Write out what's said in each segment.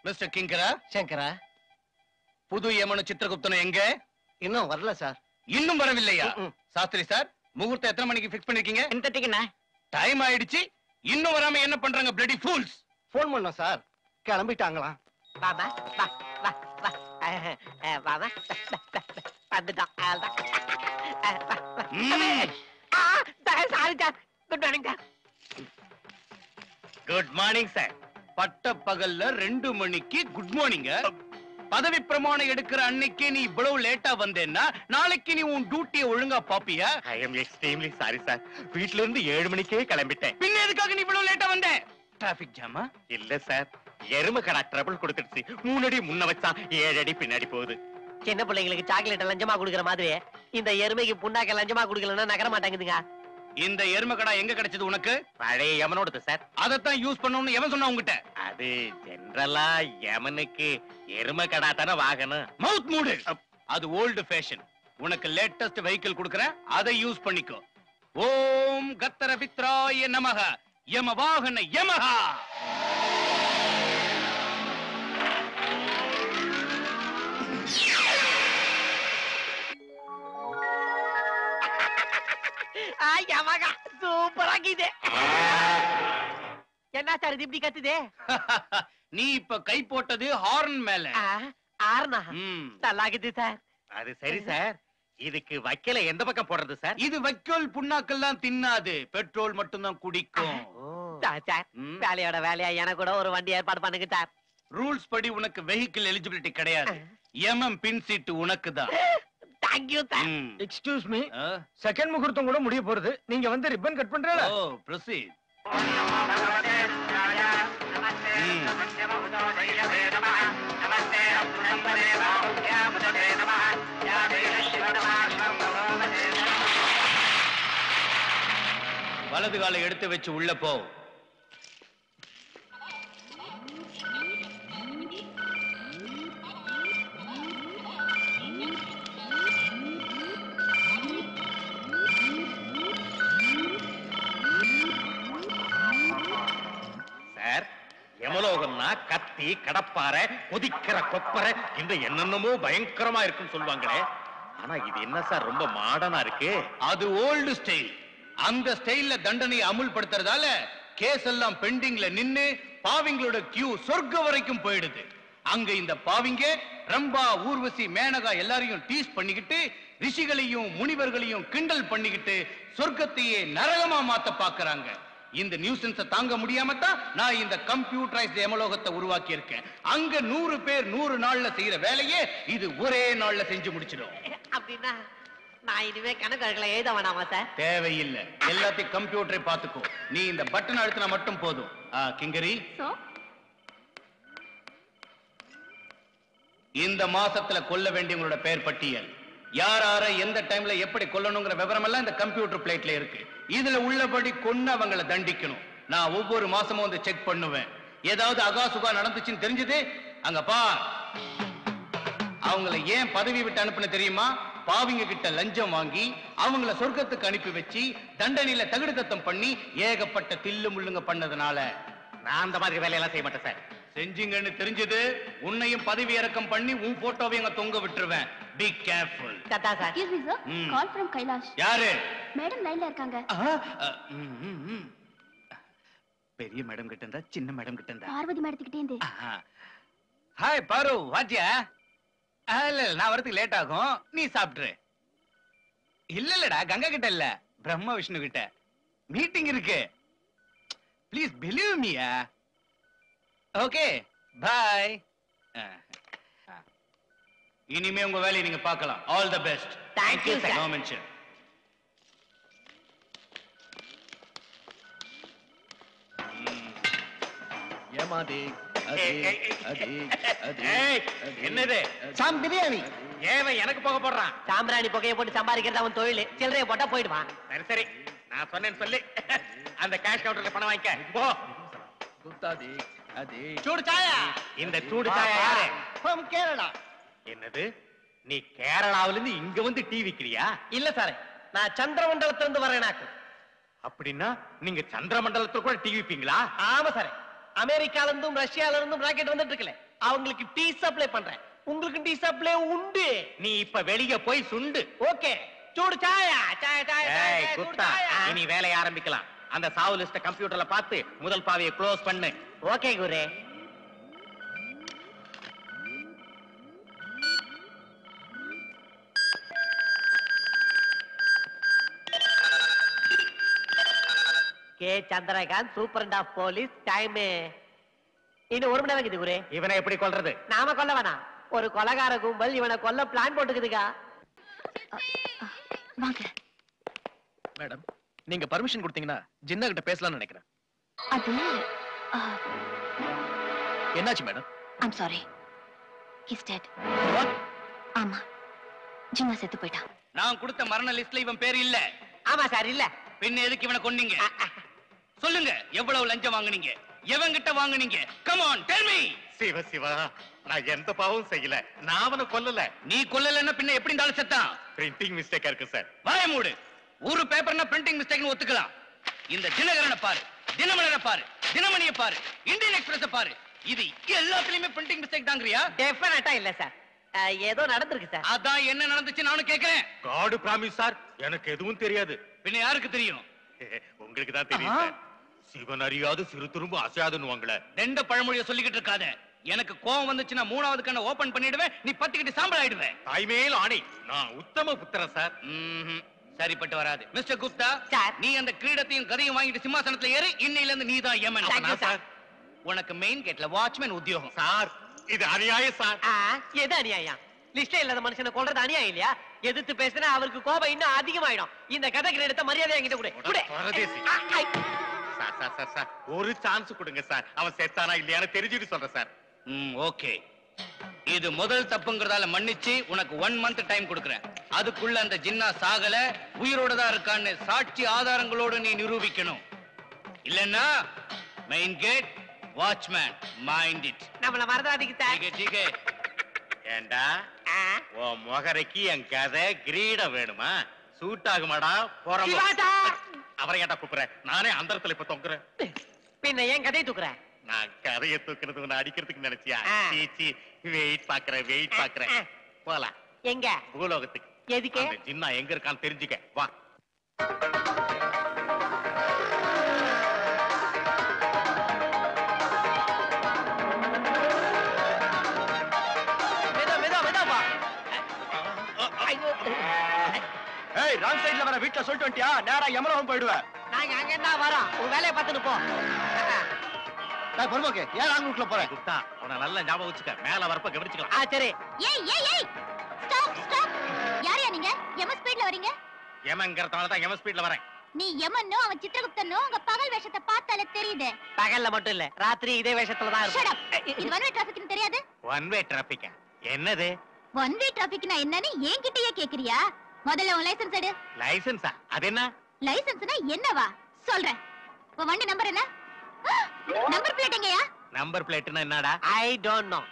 Mister கிங்கரா சங்கரா புது யமனு சித்திரகுப்தனும் எங்க? இன்னும் வரல சார். இன்னும் வரவில்லையா? சாஸ்திரி சார், முகூர்த்தம் எத்தனை மணிக்கு ஃபிக்ஸ் பண்ணிருக்கீங்க? டைம் ஆயிடுச்சு, இன்னும் வராம என்ன பண்றாங்க பிளடி ஃபூல்ஸ்? போன் பண்ணோம் சார், கிளம்பிட்டாங்களா? பாபா வா வா வா பாபா வந்துட்டோம். Sorry sir, good morning sir. Good morning sir. பட்ட பகல்ல 2 மணிக்கு குட் மார்னிங். பதவி பிரமாணம் எடுக்கிற அன்னைக்கு நீ இவ்வளவு லேட்டா வந்தேன்னா நாளைக்கு நீ உன் டியூட்டியை ஒழுங்கா பாப்பியா? I am extremely sorry sir. வீட்ல இருந்து 7 மணிக்கே கிளம்பிட்டேன். பின்ன எதுக்காக நீ இவ்வளவு லேட்டா வந்த? டிராபிக் ஜாமா? இல்ல சார், எருமை கடா ட்ரபிள் கொடுத்துடுச்சு. 3 அடி முன்ன வச்சா 7 அடி பின்னாடி போகுது. சின்ன பிள்ளைங்களுக்கு சாக்லேட் லஞ்சமா குடுக்கற மாதிரி இந்த எருமைக்கு புண்ணாக்க லஞ்சமா குடுக்கலன்னா நகர மாட்டாங்குதுங்க. இந்த எருமை கடா எங்க கிடைச்சது உனக்கு? பழைய யமனோடது சார். அதத்தான் யூஸ் பண்ணணும்னு எவன் சொன்னா உங்ககிட்ட? அது ஜெனரலா யமனுக்கு எருமை கடா தானே வாகனம். மவுத் மூடு. அது ஓல்டு ஃபேஷன். உனக்கு லேட்டஸ்ட் வெஹிக்கிள் கொடுக்கறேன், அதை யூஸ் பண்ணிக்கோ. ஓம் கத்தர பித்ராய நமஹ யம வாகன யமஹ. சூப்பரா கீது. என்ன சார் இது இப்படி கத்துதே? நீ இப்ப கை போட்டது ஹார்ன் மேல. ஆர்னா நல்லா இருக்குது சார். அது சரி சார், இதுக்கு வைக்கல எந்த பக்கம் போடுறது சார்? இது வைக்கோல் புண்ணாக்கெல்லாம் தின்னாது, பெட்ரோல் மட்டும் தான் குடிக்கும். சார் வேலையோட வேலையா எனக்கு கூட ஒரு வண்டி ஏற்பாடு பண்ணுங்க சார். ரூல்ஸ் படி உனக்கு வெஹிக்கிள் எலிஜிபிலிட்டி கிடையாது. எம்எம் பின் சீட் உனக்கு தான். Thank you sir. Excuse me, second முகூர்த்தம் கூட முடிய போறது, நீங்க வந்து ரிப்பன் கட் பண்றீங்களா? Oh proceed. வலது காலை எடுத்து வச்சு உள்ள போ. சார், யமலோகம்னா கத்தி, கடப்பாறை, கொதிக்கிற கொப்பரை, இந்த என்னென்னமோ பயங்கரமா இருக்குன்னு சொல்லுவாங்களே. ஆனா இது என்ன சார் ரொம்ப மாடர்னா இருக்கு? அது ஓல்டு ஸ்டைல். அந்த ஸ்டைல்ல தண்டனையை அமுல்படுத்துறதால கேஸ் எல்லாம் பெண்டிங்ல நின்னு பாவிங்களோட கியூ சொர்க்க வரைக்கும் போயிடுது. அங்க இந்த பாவிங்க ரம்பா, ஊர்வசி, மேனகா எல்லாரையும் டீஸ் பண்ணிக்கிட்டு ரிஷிகளையும் முனிவர்களையும் கிண்டல் பண்ணிக்கிட்டு சொர்க்கத்தையே நரகமா மாத்த பாக்குறாங்க. இந்த நியூசன்ஸ தாங்க முடியாம தான் நான் இந்த கம்ப்யூட்டரைஸ்ட் யமலோகத்தை உருவாக்கி இருக்கேன். அங்க 100 பேர் 100 நாள்ல செய்யற வேலையே இது ஒரே நாள்ல செஞ்சு முடிச்சிடும். அப்படின்னா நான் இனிமே கணக்கு எழுத வேணாமா சார்? தேவையில்லை, எல்லாத்தையும் கம்ப்யூட்டரை பாத்துக்கோ. நீ இந்த பட்டன் அழுத்தினா மட்டும் போதும். கிங்கரி, இந்த மாசத்துல கொல்ல வேண்டியவங்களோட பெயர் பட்டியல், யார் யார எந்த டைம்ல எப்படி கொல்லணுங்கிற விவரம் எல்லாம் இந்த கம்ப்யூட்டர் பிளேட்ல இருக்கு. இதுல உள்ளபடி கொன்னு அவங்களை தண்டிக்கணும். நான் ஒவ்வொரு மாசமும் வந்து செக் பண்ணுவேன். ஏதாவது அகாசுகா நடந்துச்சுன்னு தெரிஞ்சது அங்க பா. அவங்களை ஏன் பதவி விட்டு அனுப்புன தெரியுமா? பாவிங்க கிட்ட லஞ்சம் வாங்கி அவங்கள சொர்க்கத்துக்கு அனுப்பி வச்சு தண்டனையில தகுடு தத்தம் பண்ணி ஏகப்பட்ட தில்லு முள்ளுங்க பண்ணதுனால. நான் அந்த மாதிரி வேலையெல்லாம் செய்ய மாட்டேன் சார். செஞ்சீங்கன்னு தெரிஞ்சது உன்னையும் பதவி இறக்கம் பண்ணி உன் போட்டோவையும் அங்க தொங்க விட்டுருவேன். Be careful. கதா sir. Excuse me sir, call from Kailash. யாரு? மேடம் லைன்ல இருக்காங்க. பெரிய மேடம் கிட்ட இருந்தா சின்ன மேடம் கிட்ட இருந்தா? பார்வதி மேடத்துக்கிட்டே இருந்து. ஹாய் பாரு, வாத்தியா? இல்ல நான் வரதுக்கு லேட் ஆகும், நீ சாப்பிட்டுரு. இல்லடா, கங்கா கிட்ட இல்ல, பிரம்மா விஷ்ணு கிட்ட மீட்டிங் இருக்கு. ப்ளீஸ் பிலீவ் மீயா. Okay bye. இனிமே உங்க வேலையை நீங்க பார்க்கலாம். All the best. Thank you, sir. No mention. ஏமாதி என்னது? சாம் பிரியாணி. ஏவன் எனக்கு போக போடுறான். சாம்பிராணி புகையை போட்டு சம்பாதிக்கிறது அவன் தொழில். சில்லறையை போட்டா போயிடுவான். சரி சரி, நான் சொன்னேன்னு சொல்லி அந்த கேஷ் கவுண்டர்ல பணம் வாங்கிக்க போ. குத்தாதி அது சூடு சாயா. இந்த சூடு சாயா யாரு? from கேரளா. என்னது, நீ கேரளாவில இருந்து இங்க வந்து டீ விக்கிறியா? இல்ல சார், நான் சந்திரமண்டலத்துல இருந்து வரேனாக்கு. அப்படின்னா நீங்க சந்திரமண்டலத்துல கூட டீ விப்பீங்களா? ஆமா சார், அமெரிக்கால இருந்தும் ரஷ்யால இருந்தும் ராக்கெட் வந்துட்டு இருக்கல. அவங்களுக்கு டீ சப்ளை பண்றேன். உங்களுக்கு டீ சப்ளை உண்டு. நீ இப்ப வெளிய போய் சுண்டு. ஓகே, சூடு சாயா சாயா சாயா ஏய் குத்தா, இனி வேலைய ஆரம்பிக்கலாம். அந்த சாவு லிஸ்ட கம்ப்யூட்டர்ல பார்த்து முதல் பாவியை க்ளோஸ் பண்ணு. ஓகே குரு. K Chandrakanth, superintendent of police. Time இன்னும் 1 மணி நேரம் இருக்குது குரு. இவனை எப்படி கொல்றது? நாம கொல்ல வேணாம், ஒரு கொலகார கும்பல் இவனை கொல்ல பிளான் போட்டுக்குதுக்கா. வாங்க. மேடம், நீங்க பர்மிஷன் கொடுத்தீங்கன்னா ஜின்னா கிட்ட பேசலாம்னு நினைக்கிறேன். அது என்னாச்சு madam? I'm sorry, his dead. ஆமா, ஜின்னா செத்து போயிட்டான். நான் கொடுத்த மரண லிஸ்ட்ல இவன் பேர் இல்ல. ஆமா சார், இல்ல. பின்ன எதுக்கு இவனை கொன்னீங்க? சொல்லுங்க, எவ்வளவு லஞ்சம் வாங்குனீங்க? எவங்கிட்ட வாங்குனீங்க? Come on tell me. Shiva Shiva, நான் எந்த பாவமும் செய்யல. நான் அவனை கொல்லல. நீ கொல்லலன்னா பின்ன எப்படி இருந்தாலும் செத்தான்? பிரிண்டிங் மிஸ்டேக்கா இருக்கு சார். வாய மூடு. ஒரு பேப்பர்னா பிரிண்டிங் மிஸ்டேக்னு ஒத்துக்கலாம். இந்த தினகரனை பாரு, தினமலரை பாரு, தினமணியை பாரு, இந்தியன் எக்ஸ்பிரஸ் பாரு, இது எல்லாத்துலயுமே பிரிண்டிங் மிஸ்டேக் தாங்கறியா? டெஃபினட்டா இல்ல சார், ஏதோ நடந்திருக்கு சார். அதான் என்ன நடந்துச்சு நானும் கேக்குறேன். காட் பிராமிஸ் சார், எனக்கு எதுவும் தெரியாது. பின்ன யாருக்கு தெரியும்? உங்களுக்கு தான் தெரியும் சார். சிவன் அறியாது சிறு துரும்பு அசையாதுன்னு வாங்கல. ரெண்ட பழமொழிய சொல்லிக்கிட்டு இருக்காத. எனக்கு கோவம் வந்துச்சுன்னா 3வது கண்ணை ஓபன் பண்ணிடுவேன், நீ பத்திக்கிட்டு சாம்பல் ஆயிடுவேன். தாய்மேல் ஆணை, நான் உத்தம புத்திரன் சார். சரிப்பட்டு வராது. மிஸ்டர் குப்தா சார், நீ அந்த கிரீடத்தையும் கதையும் வாங்கிட்டு சிம்மாசனத்துல ஏறி இன்னையில இருந்து நீதான் யமன். Thank you, sir. உனக்கு மெயின் கேட்ல வாட்ச்மேன் உத்தியோகம். சார், இது அநியாயம் சார். எது அநியாயம்? லிஸ்ட்ல இல்லாத மனுஷனை கொல்றது அநியாயம் இல்லையா? எதிர்த்து பேசினா அவருக்கு கோபம் இன்னும் அதிகமாயிடும். இந்த கதை கிரீடத்தை மரியாதை என்கிட்ட கொடு. பரதேசி. சார் சார் சார் சார், ஒரு சான்ஸ் கொடுங்க சார். அவன் செத்தானா இல்லையான்னு தெரிஞ்சுட்டு சொல்றேன் சார். ஓகே, இது முதல் தப்புங்கிறதால மன்னிச்சு உனக்கு 1 month டைம் கொடுக்கறேன். அதுக்குள்ள அந்த ஜின்னா சாகல, உயிரோட தான் இருக்கான்னு சாட்சி ஆதாரங்களோட நீ நிரூபிக்கணும். இல்லன்னா main gate watchman mind it. நம்மள மறந்தாதீங்க சார். டீகே ஏண்டா, உன் முகரைக்கு என் கதை கிரீடம் வேணுமா? சூட் ஆகுமாடா? சிவா சார். அவரை ஏன்டா கூப்பிடுறேன்? நானே அந்த இடத்துல இப்ப தொங்குறேன். பின்ன ஏன் கதையை தூக்குறேன்? நான் கதையை தூக்குறது உன்னை அடிக்கிறதுக்கு நினைச்சியா? ஆ. சீச்சி, வெயிட் பாக்குறேன். போலாம் எங்க? பூலோகத்துக்கு. எதுக்கு? அந்த ஜின்னா எங்க இருக்கான்னு தெரிஞ்சுக்க வா. மெதுவா. ஐயோ. ஏய், ராங் சைடுல வர வீட்ல சொல்லிட்டு வந்துட்டியா? நேரா யமலோகம் போயிடுவேன். நாங்க அங்க என்ன வரோம்? உன் வேலையை பார்த்துட்டு போ. நான் பொறுமோக்கு ஏன் ராங் ரூட்ல போறேன்? குப்தா, உன்னை நல்லா ஞாபகம் வச்சுக்க. மேல வரப்ப கவனிச்சுக்கலாம். சரி. ஏய் ஸ்டாப். யாரையா நீங்க? எம ஸ்பீட்ல வரீங்க? ஏமங்கிறதுனால தான் எம ஸ்பீட்ல வரேன். நீ எமன்னோ அவன் சித்திரகுப்தனோ உங்க பகல் வேஷத்தை பார்த்தாலே தெரியுது. பகல்ல மட்டும் இல்ல, ராத்திரி இதே வேஷத்துல தான் Shut up. இருக்கும். இது ஒன் வே டிராபிக்னு தெரியாது? ஒன் வே டிராபிக் என்னது? ஒன் வே டிராபிக்னா என்னன்னு என்கிட்டயே கேக்குறியா? முதல்ல உன் லைசென்ஸ் எடு. லைசென்ஸா? அது என்ன? லைசென்ஸ்னா என்னவா? சொல்றேன். உன் வண்டி நம்பர் என்ன? நம்பர் பிளேட் எங்கயா? நம்பர் பிளேட்னா என்னடா? I don't know.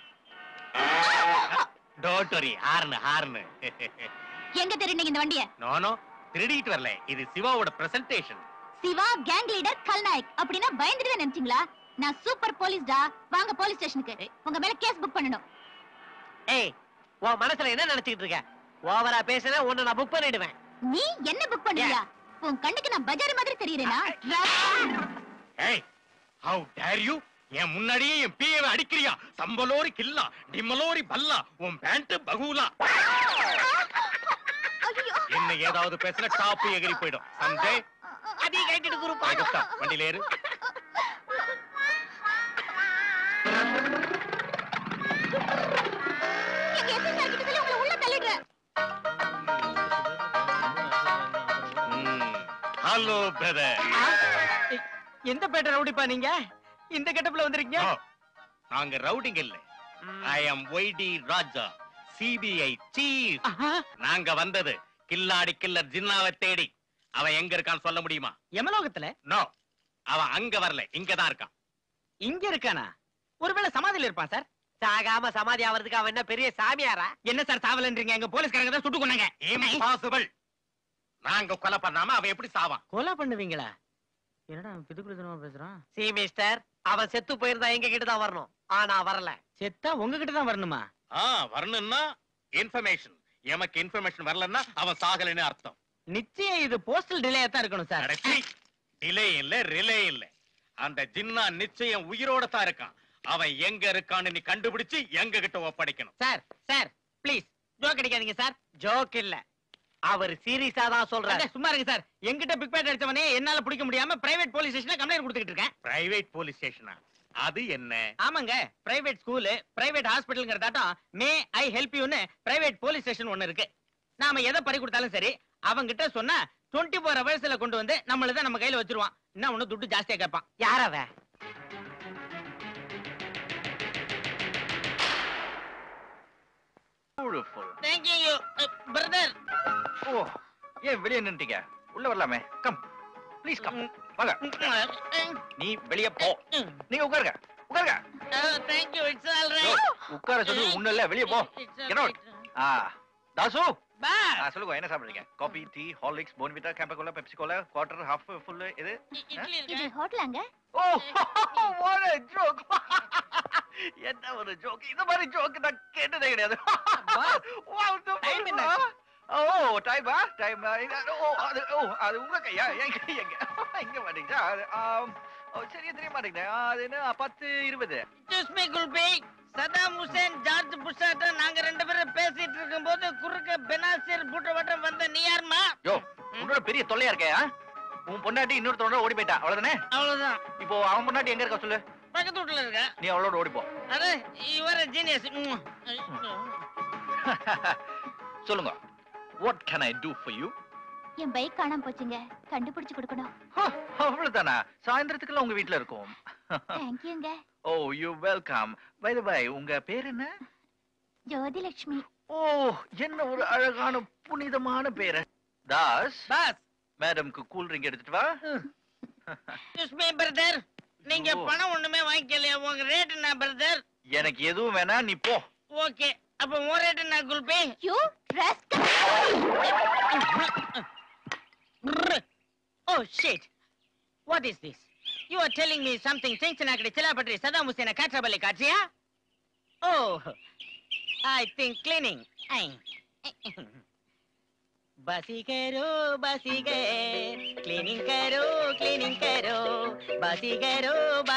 Don't worry. Horn. எங்க திருடிங்க இந்த வண்டிய? நோ திருடிட்டு வரல. இது சிவாவோட பிரசன்டேஷன். சிவா கேங் லீடர் கல்நாயக் அப்படினா பயந்துட்டு நினைச்சீங்களா? நான் சூப்பர் போலீஸ்டா. வாங்க போலீஸ் ஸ்டேஷனுக்கு. உங்க மேல கேஸ் புக் பண்ணனும். ஏய், உன் மனசுல என்ன நினைச்சிட்டு இருக்க? ஓவரா பேசினா உன்னை நான் புக் பண்ணிடுவேன். நீ என்ன புக் பண்ணுவியா? உன் கண்ணுக்கு நான் பஜார் மாதிரி தெரியறேனா? ஏய், how dare you? என் முன்னாடியே என் பிஏவை அடிக்கிறியா? சம்பலோரி கில்லா, டிமலோரி பல்லா, உன் பேண்ட் பகூலா. என்ன ஏதாவது பேசினா டாப் எகிரி போய்டும். சந்தே அதே கேட்டிட்டு குரூப் குப்தா, வண்டியில ஏறு. எங்க எஸ்ஐ கிட்ட சொல்லி உங்களை உள்ள தள்ளிடுறேன். Hello brother. எந்த பேட்டை ரவுடிப்பா நீங்க? இந்த கெட்டப்ல வந்திருக்கீங்க? நாங்க ரவுடிங் இல்ல. ஐ அம் ஒய்டி ராஜா, சிபிஐ சீஃப். நாங்க வந்தது கில்லாடி கில்லர் ஜின்னாவை தேடி. அவன் எங்க இருக்கான்னு சொல்ல முடியுமா? யமலோகத்துல? நோ, அவன் அங்க வரல, இங்கதான் இருக்கான். இங்க இருக்கானா? ஒருவேளை சமாதியில இருப்பான் சார். சாகாம சமாதி ஆவறதுக்கு அவன் என்ன பெரிய சாமியாரா? என்ன சார் சாவலன்றீங்க? எங்க போலீஸ்காரங்க தான் சுட்டு கொன்னாங்க. இம்பாசிபிள். நாங்க கொலை பண்ணாம அவன் எப்படி சாவான்? கொலை பண்ணுவீங்களா? என்னடா பிதுக்குழுத்தனமா பேசுறான்? சி மிஸ்டர், அவன் செத்து போயிருந்தா எங்க கிட்ட தான் வரணும். ஆனா வரல. செத்தா உங்ககிட்ட தான் வரணுமா? வரணும்னா இன்ஃபர்மேஷன், எமக்கு இன்ஃபர்மேஷன் வரலன்னா அவன் சாகலைன்னு அர்த்தம். நிச்சயம் இது போஸ்டல் டிலே தான் இருக்கணும் சார். டிலே இல்ல, ரிலே இல்ல. அந்த ஜின்னா நிச்சயம் உயிரோட தான் இருக்கான். அவன் எங்க இருக்கான்னு நீ கண்டுபிடிச்சு எங்க கிட்ட ஒப்படைக்கணும். சார் சார் ப்ளீஸ் ஜோக் அடிக்காதீங்க சார். ஜோக் இல்ல, அவர் சீரியஸா தான் சொல்றாரு. சும்மா இருங்க சார். என்கிட்ட பிக் பேட் அடிச்சவனே என்னால பிடிக்க முடியாம பிரைவேட் போலீஸ் ஸ்டேஷன்ல கம்ப்ளைண்ட் கொடுத்துக்கிட்டு இருக்கேன். பிரைவேட் போலீஸ் ஸ்டேஷனா? அது என்ன? ஆமாங்க, பிரைவேட் ஸ்கூல், பிரைவேட் ஹாஸ்பிடல்ங்கறதாட்டம் மே ஐ ஹெல்ப் யூன்னு பிரைவேட் போலீஸ் ஸ்டேஷன் ஒன்னு இருக்கு. நாம எதை பறி கொடுத்தாலும் சரி அவங்க கிட்ட சொன்னா 24 ஹவர்ஸ்ல கொண்டு வந்து நம்மளத நம்ம கையில வச்சிருவான். என்ன ஒண்ணு துட்டு ஜாஸ்தியா கேட்பான். யார் அவ? Thank you brother. ஓ, ஏன் வெளியே நின்னுட்டீங்க? உள்ள வரலாமே. Come please come. வாங்க. நீ வெளியே போ. நீங்க உட்காருங்க. உட்காருங்க. Thank you, it's all right. உட்கார சொல்லி ஒண்ணு இல்ல, வெளியே போ. Get out. தாசு பாஸ் சொல்லுங்க, என்ன சாப்பிடுறீங்க? Coffee, tea, Horlicks, Bournvita, Campa Cola, Pepsi Cola, quarter, half, full இது? இட்லி இது இருக்கு. ஹோட்டலாங்க? ஓ, what a joke. என்ன ஒரு ஜோக். இந்த மாதிரி ஜோக் நான் கேட்டதே கிடையாது. Wow, Time என்ன? ஓ, டைமா? டைம் அது உங்க கையா? என் கை எங்க? இங்க மாட்டீங்களா? சரியா தெரிய மாட்டேங்குது. அது என்ன 10:20? Excuse me, Kulfi. Saddam Hussein, George புஷாட்ட நாங்க ரெண்டு பேரும் பேசிட்டு இருக்கும்போது குறுக்க பெனாசிர் பூட்டவட்டம் வந்த நீ யாருமா? யோ, உன்னோட பெரிய தொல்லையா இருக்கே. உன் பொண்டாட்டி இன்னொருத்தரோட ஓடி போயிட்டா, அவ்வளவுதானே? அவ்வளவுதான். இப்போ அவன் பொண்டாட்டி எங்க இருக்கா சொல்லு. பக்கத்து வீட்டுல இருக்க. நீ அவளோட ஓடி போ. அட இவர ஜீனியஸ். சொல்லுங்க. What can I do for you? என் பைக் காணாம போச்சுங்க, கண்டுபிடிச்சு கொடுக்கணும். அவ்வளவுதானா? சாயந்திரத்துக்குள்ள உங்க வீட்ல இருக்கும். தேங்க்யூங்க. Oh, you welcome. By the by, உங்க பேர் என்ன? ஜோதிலட்சுமி. ஓ, என்ன ஒரு அழகான புனிதமான பேரு. தாஸ், பாஸ். மேடம்க்கு கூல் ட்ரிங்க் எடுத்துட்டு வா. Excuse me, brother. நீங்க பணம் ஒண்ணுமே வாங்கிக்கலையா? உங்க ரேட் என்ன பிரதர்? எனக்கு எதுவும் வேணா, நீ போ. ஓகே, அப்ப உன் ரேட் என்ன Kulfi? You rascal. Oh shit. What is this? You are telling me something tension akade chelapatri Saddam Hussein katrabali katriya? Oh, I think cleaning. Basi karo, cleaning karo, basi karo.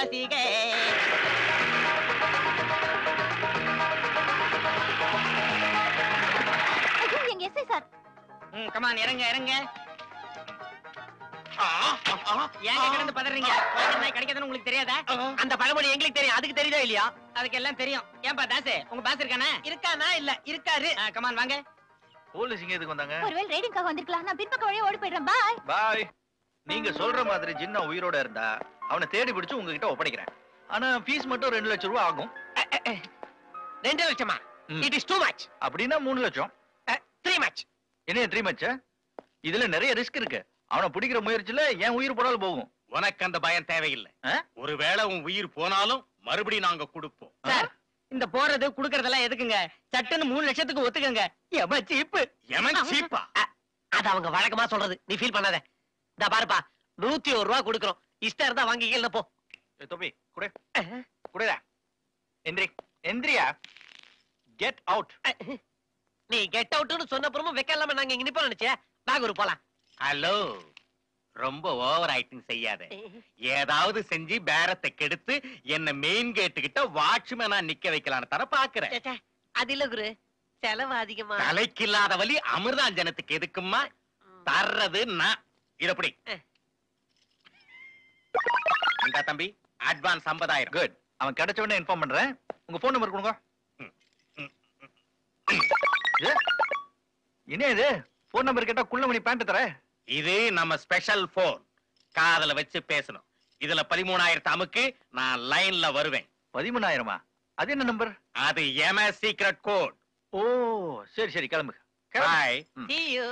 ஐயோ, எங்க SI sir. Come on, இறங்க. ஏன் கிடந்து பதறீங்க? கிடைக்காதுன்னு உங்களுக்கு தெரியாதா? அந்த பழமொழி எங்களுக்கு தெரியும், அதுக்கு தெரியுதா இல்லையா? அதுக்கு எல்லாம் தெரியும். ஏன்பா தாசே, உங்க பாஸ் இருக்கானே? இருக்கானா? இல்ல, இருக்காரு. கமான் வாங்க. போலீஸ் இங்க எதுக்கு வந்தாங்க? ஒருவேளை ரைடிங்காக வந்திருக்கலாம். நான் பின்பக்க வழியா ஓடி போயிடுறேன். பாய். பாய். நீங்க சொல்ற மாதிரி ஜின்னா உயிரோட இருந்தா அவனை தேடி பிடிச்சு உங்ககிட்ட ஒப்படைக்கிறேன். ஆனா ஃபீஸ் மட்டும் 2 லட்சம் ரூபாய் ஆகும். 2 லட்சமா? It is too much. அப்படின்னா 3 லட்சம். 3 மச். என்ன 3 மச்? இதுல நிறைய ரிஸ்க் இருக்கு. அவனை பிடிக்கிற முயற்சியில என் உயிர் போனாலும் போகும். உனக்கு அந்த பயம் தேவையில்லை. ஒருவேளை உன் உயிர் போனாலும் மறுபடியும் நாங்க கொடுப்போம். சார், இந்த போறது குடுக்கறதெல்லாம் எதுக்குங்க? சட்டுன்னு 3 லட்சத்துக்கு ஒத்துக்கங்க. எம சீப்பு. எமன் சீப்பா? அது அவங்க வழக்கமா சொல்றது, நீ ஃபீல் பண்ணாத. இந்த பாருப்பா, 101 ரூபாய் கொடுக்கறோம். இஷ்டம் இருந்தா வாங்கிக்கல போ. தொப்பி குடு. குடுடா. எந்திரியா. Get out. நீ கெட் அவுட்னு சொன்ன அப்புறமும் வெக்க இல்லாம நாங்க இங்க நிப்போம் நினைச்சே. நாகூர் போலாம். ஹலோ, ரொம்ப ஓவர் ஆக்டிங் செய்யாத. ஏதாவது செஞ்சு பேரத்தை கெடுத்து என்ன மெயின் கேட்டு கிட்ட வாட்ச்மேனா நிக்க வைக்கலான்னு தர பாக்குறேன். அது இல்ல குரு, செலவு அதிகமா. தலைக்கில்லாத வலி அமிர்தாஞ்சனத்துக்கு எதுக்குமா? தர்றது நான். இதப்படி இந்த தம்பி அட்வான்ஸ் 50,000. குட். அவன் கிடைச்ச உடனே இன்ஃபார்ம் பண்றேன். உங்க போன் நம்பர் கொடுங்க. என்ன இது? போன் நம்பர் கேட்டா குள்ளமணி பேண்ட் தர. இது நம்ம ஸ்பெஷல் போன். காதல வச்சு பேசணும். இதுல 13,000 அமுக்கு நான் லைன்ல வருவேன். 13,000? அது என்ன நம்பர்? அது எம்எஸ் சீக்ரெட் கோட். ஓ, சரி கிளம்பு. பாய். See you.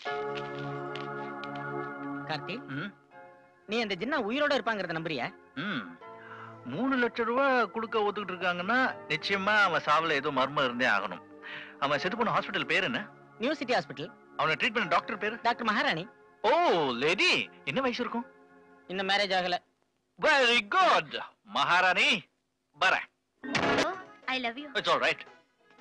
கார்த்தி, நீ அந்த ஜின்னா உயிரோட இருப்பாங்கறத நம்புறியா? 3 லட்சம் ரூபாய் கொடுக்க ஒத்துக்கிட்டு இருக்காங்கன்னா நிச்சயமா அவன் சாவுல ஏதோ மர்மம் இருந்தே ஆகணும். அவன் செத்து போன ஹாஸ்பிடல் பேர் என்ன? New city hospital. அவனை ட்ரீட் பண்ண டாக்டர் பேரு? டாக்டர் மகாராணி. Oh, lady. என்ன வயசு இருக்கும்? இன்னும் மேரேஜ் ஆகல. Very good. மகாராணி வரேன். I love you. It's all right.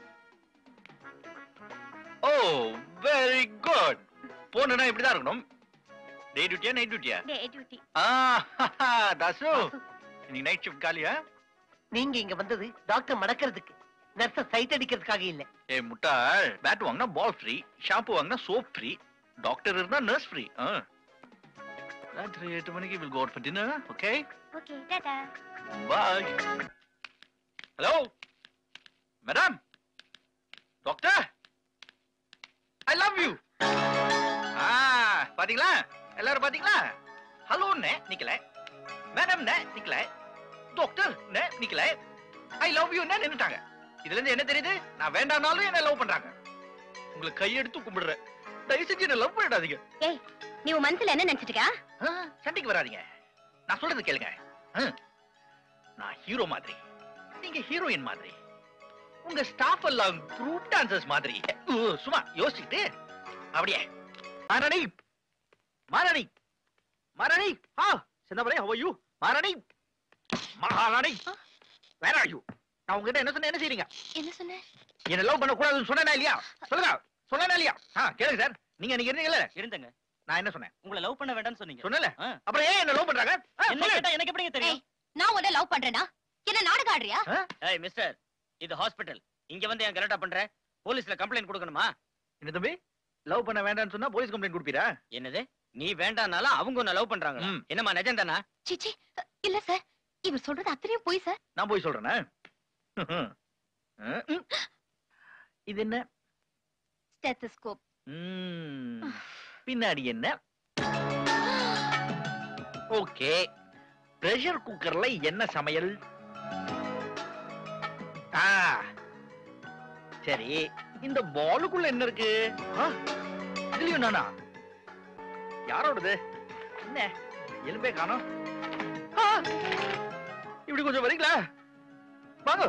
Oh very good. போனா இப்படி தான் இருக்கணும். டே டியூட்டியா நைட் டியூட்டியா? டே டியூட்டி. தாசு இன்னைக்கு நைட் ஷிஃப்ட் காலியா? நீங்க இங்க வந்தது டாக்டர் மடக்கிறதுக்கு, நர்ஸ சைட் அடிக்கிறதுக்காக இல்ல. ஏய் முட்டாள், பேட் வாங்கினா பால் ஃப்ரீ, ஷாம்பு வாங்கினா சோப் ஃப்ரீ, டாக்டர் இருந்தா நர்ஸ் ஃப்ரீ. ராத்திரி 8 மணிக்கு will go out for dinner. Okay okay tata. Bye. Hello madam, doctor I love you. பாத்தீங்களா எல்லாரும் பாத்தீங்களா? ஹலோன்னு நிக்கல, மேடம்னு நிக்கல, டாக்டர்னு நிக்கல, ஐ லவ் யூ நின்னுட்டாங்க. இதுல இருந்து என்ன தெரியுது? நான் வேண்டாம்னாலும் என்ன லவ் பண்றாங்க. உங்களுக்கு கையெடுத்து கும்பிடுறேன், தயவு செஞ்சு என்ன லவ் பண்ணிடாதீங்க. ஏய், நீ உன் மனசுல என்ன நினைச்சிட்டு இருக்க? சண்டைக்கு வராதீங்க, நான் சொல்றது கேளுங்க. நான் ஹீரோ மாதிரி, நீங்க ஹீரோயின் மாதிரி, உங்க ஸ்டாஃப் எல்லாம் குரூப் டான்சர்ஸ் மாதிரி. சும்மா யோசிச்சுட்டு அப்படியே மாரணி மாரணி மாரணி. சின்னவரே, how are you? மாரணி மகாராணி, where are you? நான் உங்ககிட்ட என்ன சொன்ன, என்ன செய்றீங்க? என்ன சொன்ன? என்ன லவ் பண்ண கூடாதுன்னு சொன்னேனா இல்லையா? சொல்லுங்க, சொன்னேனா இல்லையா? கேளுங்க சார், நீங்க நீங்க இருந்தீங்கல்ல? இருந்தங்க. நான் என்ன சொன்னேன்? உங்களை லவ் பண்ண வேண்டாம்னு சொன்னீங்க. சொன்னல, அப்புறம் ஏன் என்ன லவ் பண்றாங்க? என்ன கேட்டா எனக்கு எப்படிங்க தெரியும்? ஏய், நான் உன்னை லவ் பண்றேனா? என்ன நாடகம் ஆடுறியா? ஏய் மிஸ்டர், இது ஹாஸ்பிடல். இங்க வந்து ஏன் கரெக்டா பண்ற? போலீஸ்ல கம்ப்ளைண்ட் கொடுக்கணுமா? என்ன தம்பி, லவ் பண்ண வேண்டாம்னு சொன்னா போலீஸ் கம்ப்ளைண்ட் கொடுப்பீரா? என்னது, நீ வேண்டாம்னாலும் அவங்க உன்னை லவ் பண்றாங்க? என்னமா நிஜம் தானா? சிச்சி, இல்ல சார், இவர் சொல்றது அத்தனையும் போய் சார். நான் போய் சொல்றேனா? இது என்ன? ஸ்டெத்தஸ்கோப். பின்னாடி என்ன? ஓகே, பிரஷர் குக்கர்ல என்ன சமையல்? சரி, இந்த பாலுக்குள்ள என்ன இருக்கு? இதுலயும் நானா? யாரோடது? என்ன எலும்பே காணோம். இப்படி கொஞ்சம் வரீங்களா? வாங்க.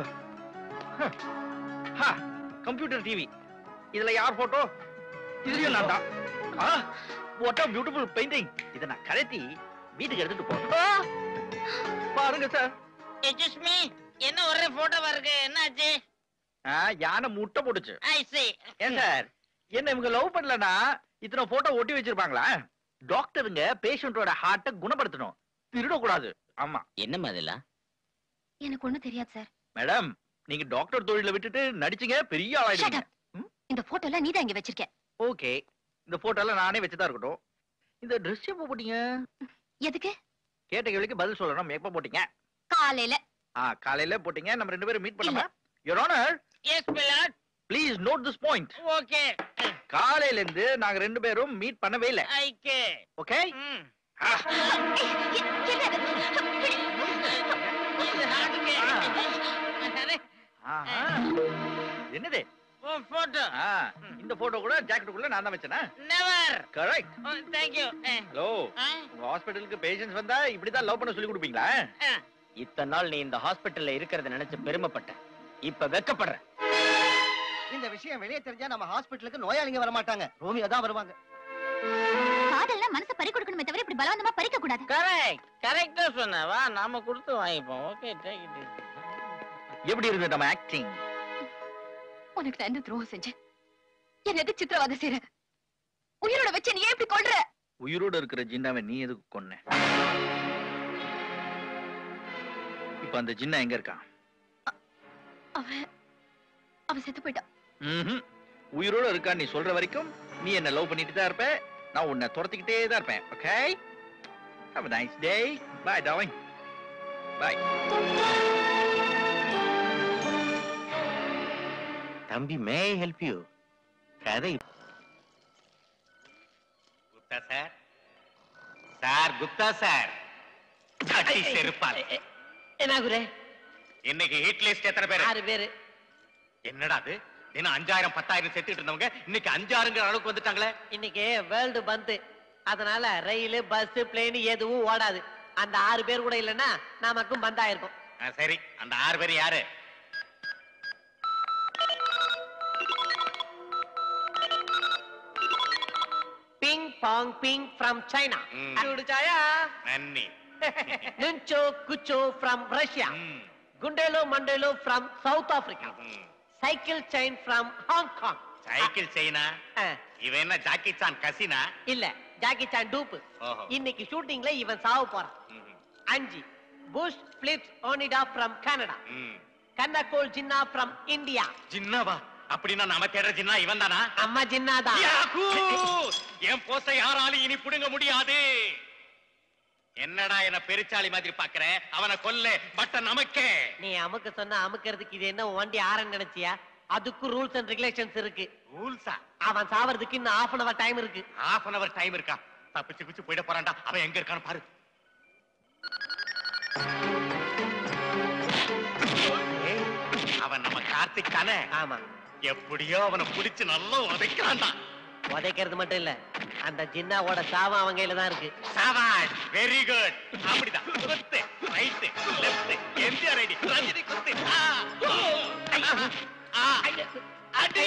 கம்ப்யூட்டர் டிவி, இதுல யார் போட்டோ? இதுலயும் நான் தான். What a beautiful painting. இத நான் கழட்டி வீட்டுக்கு எடுத்துட்டு போறேன். பாருங்க சார். எக்ஸ்கியூஸ் மீ, என்ன ஒரே போட்டோவா இருக்கு? என்னாச்சு? யானை முட்டை போட்டுச்சு. ஐ see. ஏன் சார், என்ன இவங்க லவ் பண்ணலனா இத்தனை போட்டோ ஒட்டி வச்சிருப்பாங்களா? டாக்டருங்க பேஷண்டோட ஹார்ட்டை குணப்படுத்தணும், திருடக்கூடாது. ஆமா. என்ன மாதிரில? எனக்கு ஒண்ணும் தெரியாது சார். மேடம், நீங்க டாக்டர் தொழில விட்டுட்டு நடிச்சீங்க, பெரிய ஆளாயிடுவீங்க. இந்த போட்டோ எல்லாம் நீதான் இங்க வச்சிருக்க. ஓகே, இந்த போட்டோ எல்லாம் நானே வச்சுதான் இருக்கட்டும். இந்த ட்ரெஸ் எப்ப போட்டீங்க? எதுக்கு? கேட்ட கேள்விக்கு பதில் சொல்லணும். எப்ப போட்டீங்க? காலையில. காலையில போட்டீங்க. நம்ம ரெண்டு பேரும் மீட் பண்ணலாமா? Your honour. Yes milord. Please note this point. Okay. காலையில இருந்து நாங்க ரெண்டு பேரும் மீட் பண்ணவே இல்ல. ஐகே. ஓகே? என்னது? போட்டோ. இந்த போட்டோ கூட ஜாக்கெட்டுக்குள்ள நான் தான் வச்சேனா? Never. Correct. Thank you. Hello, உங்க ஹாஸ்பிடலுக்கு பேஷண்ட்ஸ் வந்தா இப்படி தான் லவ் பண்ண சொல்லி கொடுப்பீங்களா? இத்தனை நாள் நீ இந்த ஹாஸ்பிடல்ல இருக்கிறத நினைச்சு பெருமைப்பட்ட, இப்ப வெக்கப்படுற. இந்த விஷயம் வெளியே தெரிஞ்சா நம்ம ஹாஸ்பிடலுக்கு நோயாளிங்க வர மாட்டாங்க, ரோமியோ தான் வருவாங்க. காதல்னா மனசை பறி கொடுக்கணுமே தவிர இப்படி பலவந்தமா பறிக்க கூடாது. கரெக்ட், கரெக்ட்டா சொன்ன. வா, நாம கொடுத்து வாங்கிப்போம். Okay, take it. எப்படி இருக்கு நம்ம ஆக்டிங்? உனக்கு நான் என்ன துரோகம் செஞ்சேன்? என்ன எதுக்கு சித்திரவதை செய்ற? உயிரோட வச்சு நீ ஏன் இப்படி கொல்ற? உயிரோட இருக்கிற ஜின்னாவை நீ எதுக்கு கொன்ன? இப்ப அந்த ஜின்னா எங்க இருக்கான்? அவன் செத்து போயிட்டான். உயிரோட இருக்கா நீ சொல்ற வரைக்கும் நீ என்ன லவ் பண்ணிட்டு தான் இருப்ப, நான் உன்னை துரத்திக்கிட்டே தான் இருப்பேன். Okay, have a nice day. Bye darling. Bye. தம்பி, மே ஐ ஹெல்ப் யூ? கதை Gupta sir. Sir Gupta sir. அடி செருப்பால். என்ன குரே? இன்னைக்கு ஹிட் லிஸ்ட் எத்தனை பேர்? 6 பேரு. என்னடா அது? தினம் 5000 10000 செத்துட்டு இருந்தவங்க இன்னைக்கு 5-6ங்கிற அளவுக்கு வந்துட்டாங்களே. இன்னைக்கு வேர்ல்டு பந்த், அதனால ரயில் பஸ் பிளேன் எதுவும் ஓடாது. அந்த 6 பேர் கூட இல்லன்னா நமக்கும் பந்தா இருக்கும். சரி, அந்த 6 பேர் யாரு? Ping pong ping from China. சுடுச்சாயா? நன்னி. நுஞ்சோ குச்சோ from Russia. குண்டேலோ மண்டேலோ from South Africa. Cycle chain from Hong. Cycle செயினா? இவன் என்ன ஜாக்கி சான் கசினா? இல்ல, ஜாக்கி சான் டூப். இன்னைக்கு ஷூட்டிங்ல இவன் சாவ போறான். 5 Bush Philips Onida from Canada. கன்னகோல் ஜின்னா ஃப்ரம் இந்தியா. ஜின்னாவா? அப்படின்னா நாம தேடுற ஜின்னா இவன் தானா? அம்மா ஜின்னா தான். என் போஸ்டை யாராலும் இனி புடுங்க முடியாது. என்னடா என்ன பெருச்சாளி மாதிரி பாக்குற? அவனை கொல்ல பட்ட நமக்கே. நீ அமுக்க சொன்னா அமுக்கிறதுக்கு இது என்ன வண்டி ஆரன் நினைச்சியா? அதுக்கு ரூல்ஸ் அண்ட் ரெகுலேஷன்ஸ் இருக்கு. ரூல்ஸா? அவன் சாவறதுக்கு இன்னும் ½ hour டைம் இருக்கு. ½ hour டைம் இருக்கா? தப்பிச்சு குச்சி போயிட போறான்டா. அவன் எங்க இருக்கான்னு பாரு. அவன் நம்ம கார்த்திக் தானே? ஆமா. எப்படியோ அவனை புடிச்சு நல்லா உதைக்கிறான்டா. உதைக்கிறது மட்டும் இல்ல, அந்த ஜின்னாவோட சாவம் அவங்க கையில தான் இருக்கு. சாபாஷ், வெரி குட். அப்படிதான். குத்து, ரைட், லெஃப்ட், எம்ஜிஆர் ஐடி, ரஜினி குத்து. அடி.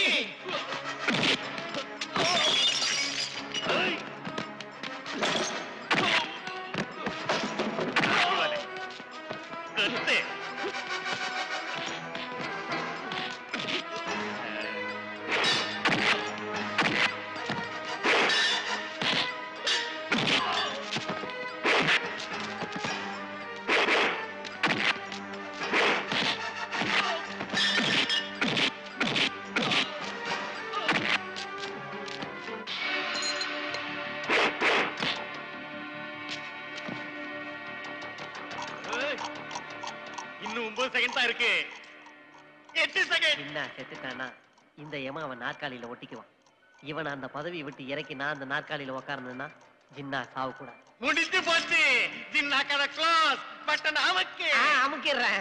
குத்து. இன்னும் 9 செகண்ட் தான் இருக்கு. 8 செகண்ட். என்ன செத்துட்டானா இந்த யமன் அவன் நாற்காலியில ஒட்டிக்குவான். இவன் அந்த பதவி விட்டு இறக்கி நான் அந்த நாற்காலியில உட்கார்ந்தேன்னா ஜின்னா சாவ கூடாது. முடிஞ்சு போச்சு. ஜின்னா கதை க்ளோஸ். பட்டன் அமுக்கு. அமுக்கிடுறேன்.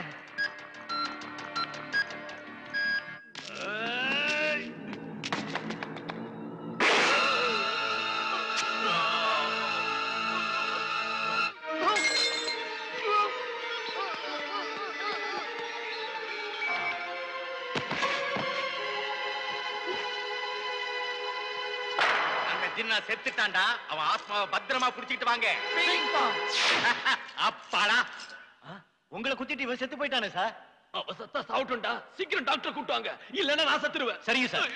ஜின்னா செத்துட்டான்டா. அவன் ஆத்மாவை பத்திரமா புடிச்சிட்டு வாங்க. அப்பாடா, உங்களை குத்திட்டு இவன் செத்து போயிட்டானே சார். அவ சத்தா சாவுட்டா. சீக்கிரம் டாக்டர் கூட்டுவாங்க, இல்லன்னா நான் செத்துருவேன். சரிங்க sir.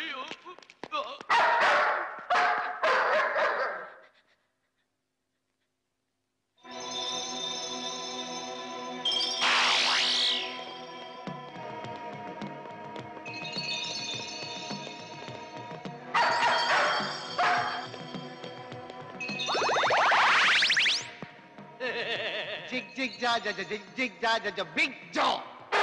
Jig jig ja ja ja jig jig ja ja ja big jaw.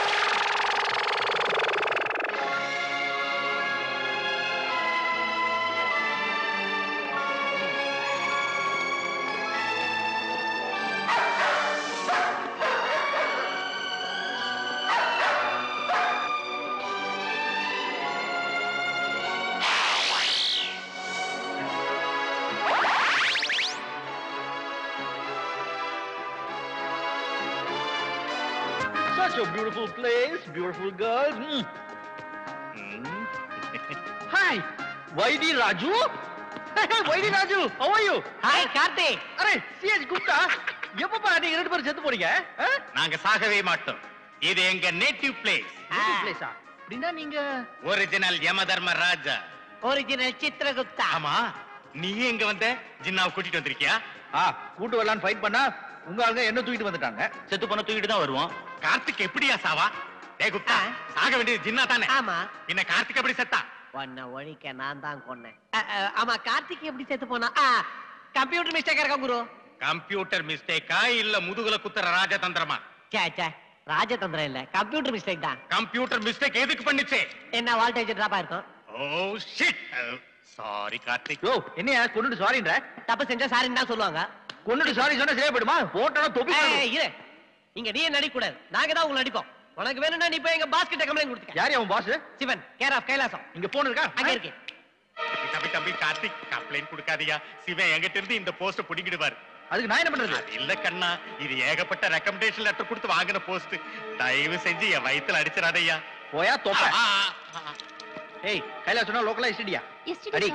Such a beautiful place, beautiful girls. Hi, YD Raju. YD Raju, how are you? Hi, Karthik. அரே, CH குப்தா. எப்பப்பா நீங்க ரெண்டு பேரும் செத்து போறீங்க? நாங்க சாகவே மாட்டோம். இது எங்க நேட்டிவ் பிளேஸ். நேட்டிவ் பிளேஸா? அப்படினா நீங்க ஒரிஜினல் யமதர்ம ராஜா. ஒரிஜினல் சித்ரகுப்தா. ஆமா, நீ எங்க வந்த? ஜின்னாவை கூட்டிட்டு வந்திருக்கியா? கூட்டு வரலான்னு ஃபைட் பண்ணா உங்க ஆளுங்க என்ன தூக்கிட்டு வந்துட்டாங்க. செத்து போன தூக்கிட்டு தான் வருவோம். கார்த்திக் எப்படியா சாவா? டேய் குப்தா, சாக வேண்டியது ஜின்னா தானே? ஆமா. என்ன கார்த்திக் எப்படி செத்தா? உன்னை ஒழிக்க நான் தான் கொன்னேன். ஆமா, கார்த்திக் எப்படி செத்து போனா? கம்ப்யூட்டர் மிஸ்டேக்கா இருக்கா குரு? கம்ப்யூட்டர் மிஸ்டேக்கா இல்ல முதுகுல குத்துற ராஜதந்திரமா? சே ராஜதந்திரம் இல்ல, கம்ப்யூட்டர் மிஸ்டேக் தான். கம்ப்யூட்டர் மிஸ்டேக் எதுக்கு பண்ணிச்சே? என்ன வால்டேஜ் டிராப் ஆயிருக்கும். Oh shit, sorry Karthik. Yo, என்னையா கொன்னுட்டு சாரின்ற? தப்பு செஞ்சா சாரின்னு தான் சொல்லுவாங்க. கொன்னுட்டு சாரி சொன்னா சரியா போயிடுமா? போட்டோட தொப்பி. இரு, இங்க நீ நடிக்க கூடாது, நாங்க தான் உங்களை நடிப்போம். உனக்கு வேணும்னா நீ போய் எங்க பாஸ் கிட்ட கம்ப்ளைண்ட் கொடுத்துக்க. யார் அவன் boss? Shivan, care of Kailasam. இங்க போன் இருக்கா? அங்க இருக்கு. தம்பி கார்த்திக், கம்ப்ளைண்ட் கொடுக்காதீயா. சிவன் என்கிட்ட இருந்து இந்த போஸ்ட் புடிங்கிடுவார். அதுக்கு நான் என்ன பண்றது? இல்ல கண்ணா, இது ஏகப்பட்ட ரெக்கமெண்டேஷன் லெட்டர் கொடுத்து வாங்கின போஸ்ட். தயவு செஞ்சு என் வயித்துல அடிச்சிடாதய்யா. போயா தொப்ப. ஏய், கைலாசம்னா லோக்கலா எஸ்டிடியா? எஸ்டிடி.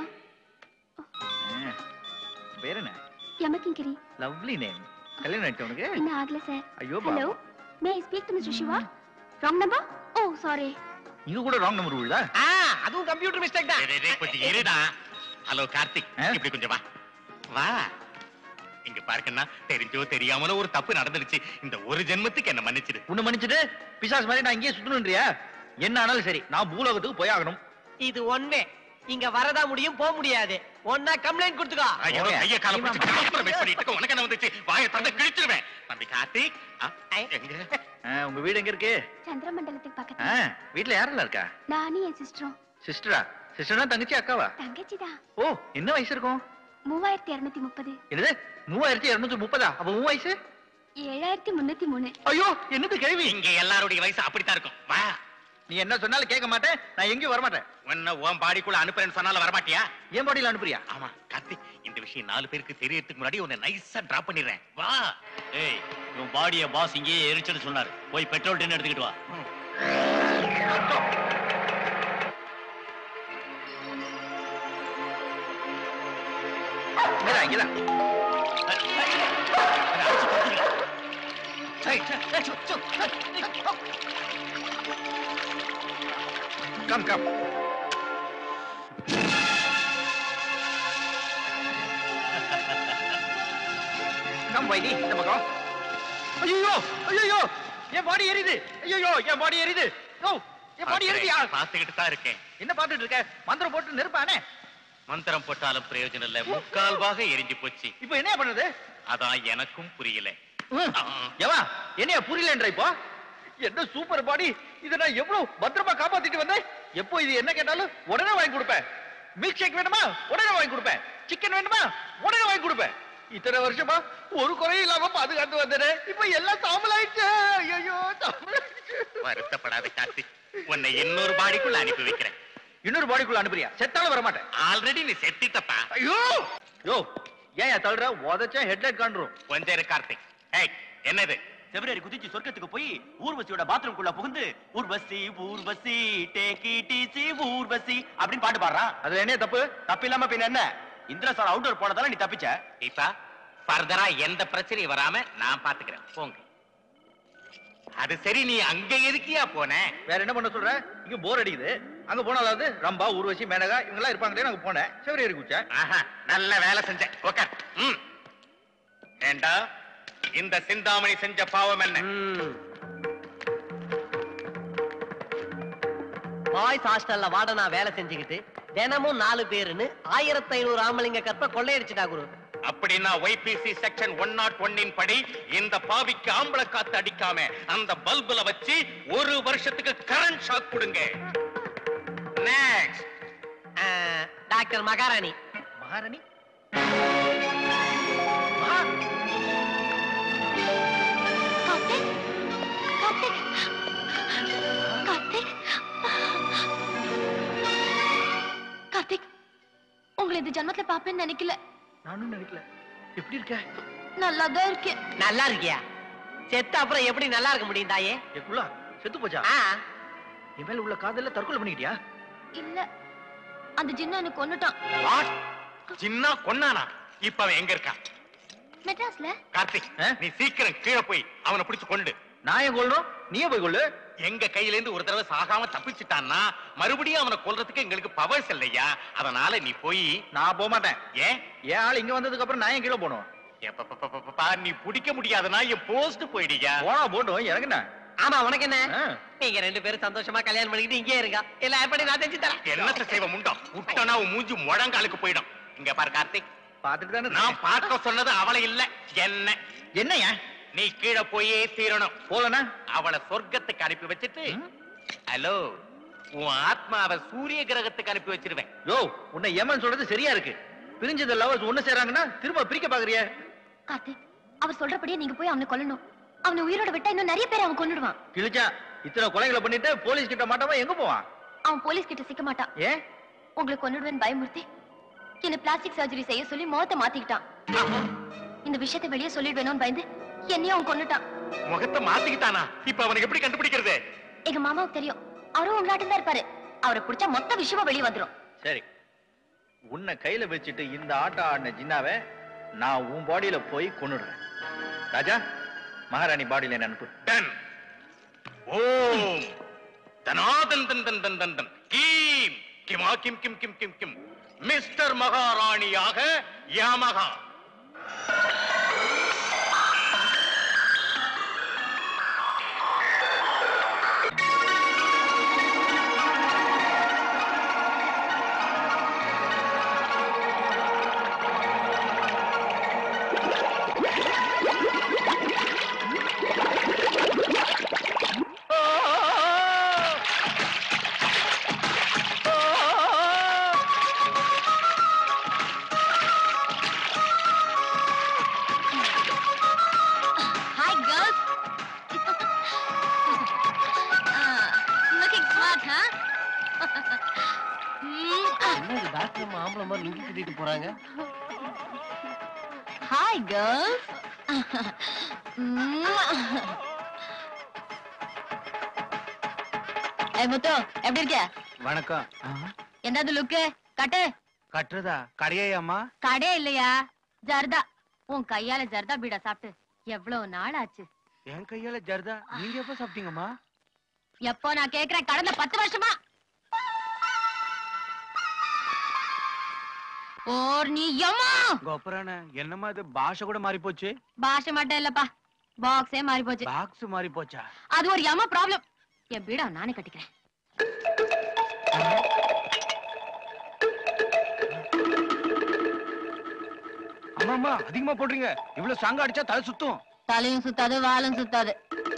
பேர் என்ன? யமகிங்கிரி. Lovely name. கல்யாணம் ஆயிடுச்சு உனக்கு? இன்னும் ஆகல சார். ஐயோ hello, may I speak to mister Shiva? Wrong number? Oh sorry. இங்க கூட ராங் நம்பர் விழுதா? அதுவும் கம்ப்யூட்டர் மிஸ்டேக் தான். கொஞ்சம் இருடா. ஹலோ கார்த்திக், இப்படி கொஞ்சம் வா வா. இங்க பாருக்கண்ணா, தெரிஞ்சோ தெரியாமலோ ஒரு தப்பு நடந்துடுச்சு. இந்த ஒரு ஜென்மத்துக்கு என்ன மன்னிச்சிடு. உன்னை மன்னிச்சுட்டு பிசாஸ் மாதிரி நான் இங்கேயே சுத்தணும்ன்றியா? என்ன ஆனாலும் சரி, நான் பூலோகத்துக்கு போய் ஆகணும். இது ஒன்வே. இங்க வரதா முடியும், போக முடியாது. ஒன்னா கம்ப்ளைண்ட் கொடுத்துக்கோ. கைய கால பிடிச்சு காம்பரமைஸ் பண்ணிட்டு இருக்க. உனக்கு என்ன வந்துச்சு? வாயை தந்து கிழிச்சிருவேன். தம்பி கார்த்திக், எங்க உங்க வீடு எங்க இருக்கு? சந்திரமண்டலத்துக்கு பக்கத்துல. வீட்ல யாரெல்லாம் இருக்கா? நானும் என் சிஸ்டரும். சிஸ்டரா? சிஸ்டர்னா தங்கச்சி அக்காவா? தங்கச்சிதான். ஓ, என்ன வயசு இருக்கும்? 3230. என்னது 3230? அப்ப உன் வயசு? 7303. ஐயோ, என்னது கேள்வி? இங்க எல்லாருடைய வயசு அப்படித்தான் இருக்கும். வா. நீ என்ன சொன்னாலும் கேட்க மாட்டேன், நான் எங்கேயும் வர மாட்டேன். உன்ன உன் பாடிக்குள்ள அனுப்புறேன்னு சொன்னாலும் வரமாட்டியா? என் பாடியில அனுப்புறியா? ஆமா கார்த்திக், இந்த விஷயம் 4 பேருக்கு தெரியறதுக்கு முன்னாடி உன்னை நைஸா டிராப் பண்ணிடுறேன். வா. ஏய், உன் பாடிய பாஸ் இங்கேயே எரிச்சுன்னு சொன்னாரு. போய் பெட்ரோல் டின் எடுத்துக்கிட்டு வா. இங்கதான். Come come. கம் வைடி, இந்த பக்கம். ஐயோ ஐயோ, என் பாடி எரியுது. ஐயோ, என் பாடி எரியுது. ஓ, என் பாடி எரியுதியா? பாத்துக்கிட்டு தான் இருக்கேன். என்ன பாத்துட்டு இருக்க? மந்திரம் போட்டு நெருப்பானே. மந்திரம் போட்டாலும் பிரயோஜனம் இல்ல, முக்கால்வாக எரிஞ்சு போச்சு. இப்போ என்ன பண்றது? அதான் எனக்கும் புரியல. எவா என்னைய புரியலன்ற? இப்போ என்ன சூப்பர் பாடி, இத நான் எவ்வளவு பத்திரமா காப்பாத்திட்டு வந்தேன். எப்போ இது என்ன கேட்டாலும் உடனே வாங்கி கொடுப்பேன். மில்க் ஷேக் வேணுமா? உடனே வாங்கி கொடுப்பேன். சிக்கன் வேணுமா? உடனே வாங்கி கொடுப்பேன். இத்தனை வருஷமா ஒரு குறையும் இல்லாம பாதுகாத்து வந்தேன். இப்ப எல்லாம் சாம்பலாயிடுச்சு. ஐயோ, சாம்பலாயிடுச்சு. வருத்தப்படாத கார்த்திக், உன்னை இன்னொரு பாடிக்குள்ள அனுப்பி வைக்கிறேன். இன்னொரு பாடிக்குள்ள அனுப்புறியா? செத்தாலும் வர மாட்டேன். ஆல்ரெடி நீ செத்திட்டப்பா. ஐயோ யோ, ஏன் தள்ளுற? உதச்சா ஹெட்லைட் காண்றோம். கொஞ்சம் இரு கார்த்திக். ஏய், என்னது? பிப்ரவரி குதிச்சு சொர்க்கத்துக்கு போய் ஊர்வசியோட பாத்ரூம் குள்ள புகுந்து Urvashi Urvashi take it easy Urvashi அப்படின்னு பாட்டு பாடுறான். அதுல என்ன தப்பு? தப்பு இல்லாம பின்ன என்ன? இந்திரா சார் அவுட்டோர் போனதால நீ தப்பிச்ச. இப்ப ஃபர்தரா எந்த பிரச்சனையும் வராம நான் பாத்துக்கிறேன். போங்க. அது சரி, நீ அங்க எதுக்கியா போன? வேற என்ன பண்ண சொல்ற? இங்க போர் அடிக்குது. அங்க போனாலாவது ரம்பா, ஊர்வசி, மேனகா இவங்க எல்லாம் இருப்பாங்களே. நாங்க போனேன், செவரி ஏறி குச்சேன். நல்ல வேலை செஞ்ச. ஓகே. ஏண்டா, இந்த சிந்தாமணி செஞ்ச பாவம் என்ன? பாய்ஸ் ஹாஸ்டல்ல வார்டனா வேலை செஞ்சுக்கிட்டு தினமும் 4 பேருன்னு 1500 ஆம்பளைங்க கற்ப கொள்ளையடிச்சுட்டா குரு. அப்படின்னா YPC செக்ஷன் 101 படி இந்த பாவிக்கு ஆம்பளை காத்து அடிக்காம அந்த பல்புல வச்சு 1 வருஷத்துக்கு கரண்ட் ஷாக் கொடுங்க. Next doctor Maharani. மகாராணி? கார்த்திக், கார்த்திக், கார்த்திக், கார்த்திக், உங்களை இந்த ஜன்மத்துல பாப்பேன்னு நினைக்கல. நானும் நினைக்கல. எப்படி இருக்க? நல்லாதான் இருக்கேன். நல்லா இருக்கியா? செத்த அப்புறம் எப்படி நல்லா இருக்க முடியும் தாயே? எக்குள்ளா செத்து போச்சா? என் மேல உள்ள காதல்ல தற்கொலை பண்ணிக்கிட்டியா? இல்ல, அந்த ஜின்னா எனக்கு கொன்னுட்டான். சின்ன கொன்னானா? இப்ப அவன் எங்க இருக்கான்? மெட்ராஸ்ல. கார்த்திக், நீ சீக்கிரம் கீழே போய் அவனை பிடிச்சு கொண்டு. நான் ஏன் கொல்லணும்? நீயே போய் கொள்ளு. எங்க கையில இருந்து ஒரு தடவை சாகாம தப்பிச்சுட்டான்னா மறுபடியும் அவனை கொல்றதுக்கு எங்களுக்கு பவர்ஸ் இல்லையா? அதனால நீ போய். நான் போக மாட்டேன். ஏன்? என் ஆள் இங்க வந்ததுக்கு அப்புறம் நான் ஏன் கீழே போகணும்? நீ பிடிக்க முடியாதுன்னா என் போஸ்ட் போயிடுயா. போனா போட்டோம், எனக்கு என்ன? ஆமா, உனக்கு என்ன? நீங்க 2 பேரும் சந்தோஷமா கல்யாணம் பண்ணிக்கிட்டு இங்கே இருங்க. எல்லாம் எப்படி நான் செஞ்சு தரேன். என்னத்த செய்வ முண்டம்? விட்டனா உன் மூஞ்சி முழங்காலுக்கு போயிடும். இங்க பாரு கார்த்திக், பாத்துட்டு தானே நான் பார்க்க சொன்னது அவளை இல்ல, என்ன. என்னையா? நீ கீழே போயே தீரணும். போலனா அவளை சொர்க்கத்துக்கு அனுப்பி வச்சுட்டு ஹலோ உன் ஆத்மாவை சூரிய கிரகத்துக்கு அனுப்பி வச்சிருவேன். யோ, உன்னை ஏமன் சொல்றது சரியா இருக்கு. பிரிஞ்சது லவர்ஸ் ஒண்ணு சேராங்கன்னா திரும்ப பிரிக்க பாக்குறியா? கார்த்திக், அவர் சொல்றபடியே நீங்க போய் அவனை கொல்லணும். அவனை உயிரோட விட்டா இன்னும் நிறைய பேர் அவன் கொன்னுடுவான். கிழிச்சா இத்தனை கொலைகளை பண்ணிட்டு போலீஸ் கிட்ட மாட்டாம எங்க போவான்? அவன் போலீஸ் கிட்ட சிக்க மாட்டான். ஏன்? உங்களுக்கு கொன்னுடுவேன் பயமுறுத்தி என்ன பிளாஸ்டிக் சர்ஜரி செய்ய சொல்லி முகத்தை மாத்திக்கிட்டான். இந்த விஷயத்தை வெளியே சொல்லிடுவேணும்னு பயந்து என்னையும் அவன் கொன்னுட்டான். முகத்தை மாத்திக்கிட்டானா? இப்ப அவனுக்கு எப்படி கண்டுபிடிக்கிறது? எங்க மாமாவுக்கு தெரியும். அவரும் உங்களாட்டம் தான் இருப்பாரு. அவரை பிடிச்சா மொத்த விஷயமா வெளியே வந்துரும். சரி, உன்னை கையில வச்சுட்டு இந்த ஆட்டம் ஆடின ஜின்னாவை நான் உன் பாடியில போய் கொன்னுடுறேன். ராஜா, மகாராணி பாடியில என்ன அனுப்பு. டன். ஓம் தனாதன் தன் தன் தன் தன் தன் கீம் கிமா கிம் கிம் கிம் கிம் கிம் மிஸ்டர் மகாராணியாக யாமகா. ஆம்பளை மாதிரி லுங்கி கட்டிட்டு போறாங்க. Hi girls. ஏய் முத்து, எப்படி இருக்க? வணக்கம். என்னது லுக்கு? கட்டு. கட்டுறதா? கடையாமா? கடை இல்லையா, ஜர்தா. உன் கையால ஜர்தா பீடா சாப்பிட்டு எவ்வளவு நாள் ஆச்சு? என் கையால ஜர்தா நீங்க எப்ப சாப்பிட்டீங்கம்மா? எப்போ நான் கேக்குறேன், கடந்த 10 வருஷமா. ஓர் நீ யம்மா கோபரான என்னமா இது பாஷை கூட மாறி போச்சு? பாஷை மட்டும் இல்லப்பா, பாக்ஸே மாறி போச்சு. பாக்ஸ் மாறி போச்சா? அது ஒரு யம்மா ப்ராப்ளம். என் பீடா நானே கட்டிக்கிறேன். அம்மா அதிகமா போடுறீங்க. இவ்வளவு ஸ்ட்ராங்கா அடிச்சா தலை சுத்தும். தலையும் சுத்தாது, வாலும் சுத்தாது.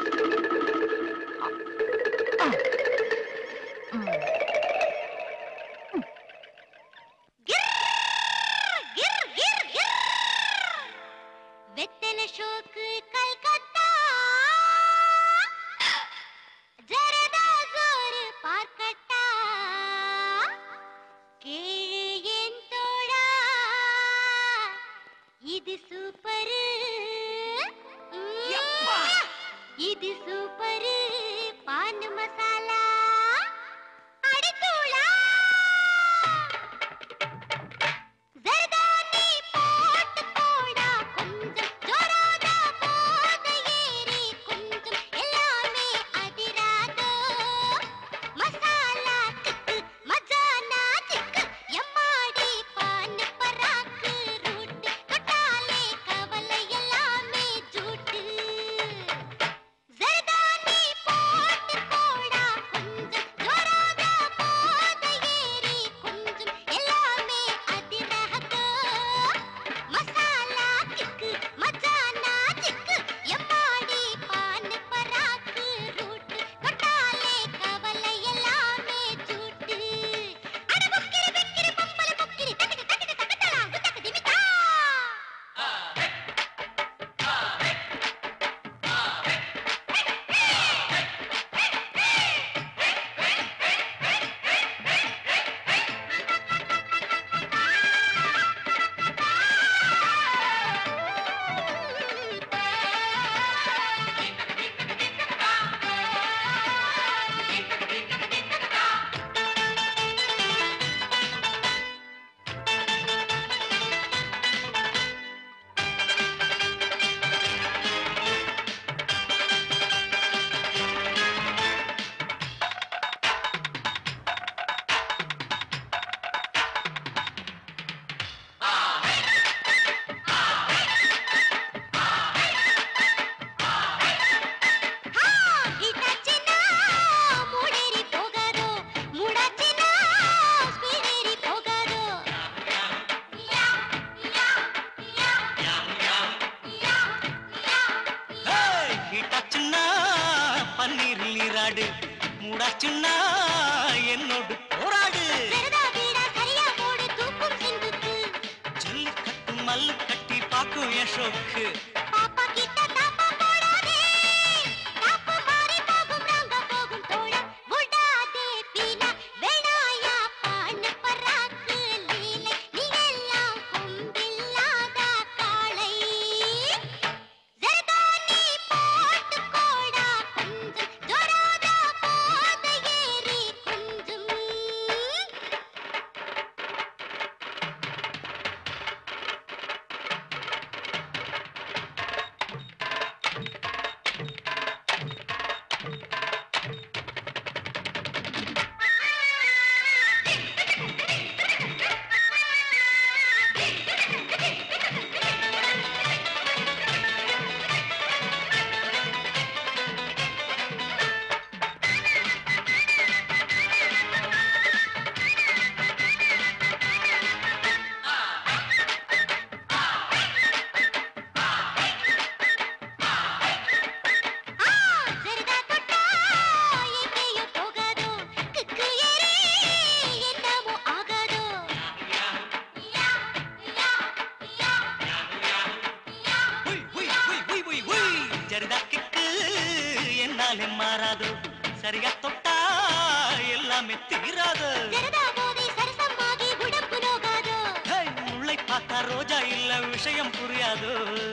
என்னோடு போராடு. ஜல்லிக்கட்டு மல்லு கட்டி பாக்கும் என் ஷோக்கு. தொட்டாலே மாறாது சரியா தொட்டா எல்லாமே தீராது முல்லை பார்த்தா ரோஜா இல்ல விஷயம் புரியாது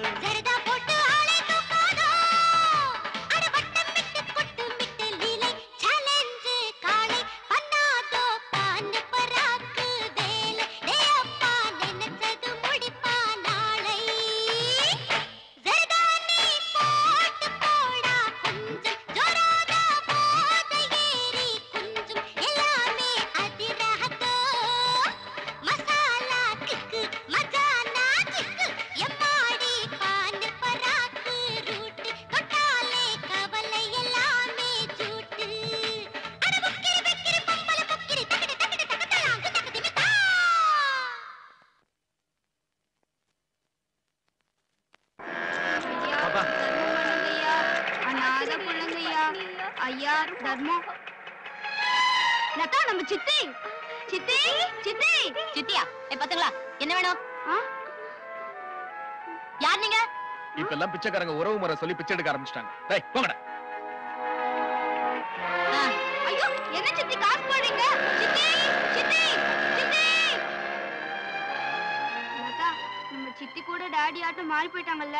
ஐயா தர்மம் லதா நம்ம சித்தி சித்தி சித்தி சித்தியா பசங்களா என்ன வேணும் யார் நீங்க இப்ப எல்லாம் பிச்சைக்காரங்க உறவு முறை சொல்லி பிச்சை எடுக்க ஆரம்பிச்சிட்டாங்க. டேய் போங்கடா. ஐயோ என்ன சித்தி காசு போடுறீங்க சித்தி சித்தி சித்தி லதா நம்ம சித்தி கூட டாடி ஆட்டம் மாறி போயிட்டாங்கல்ல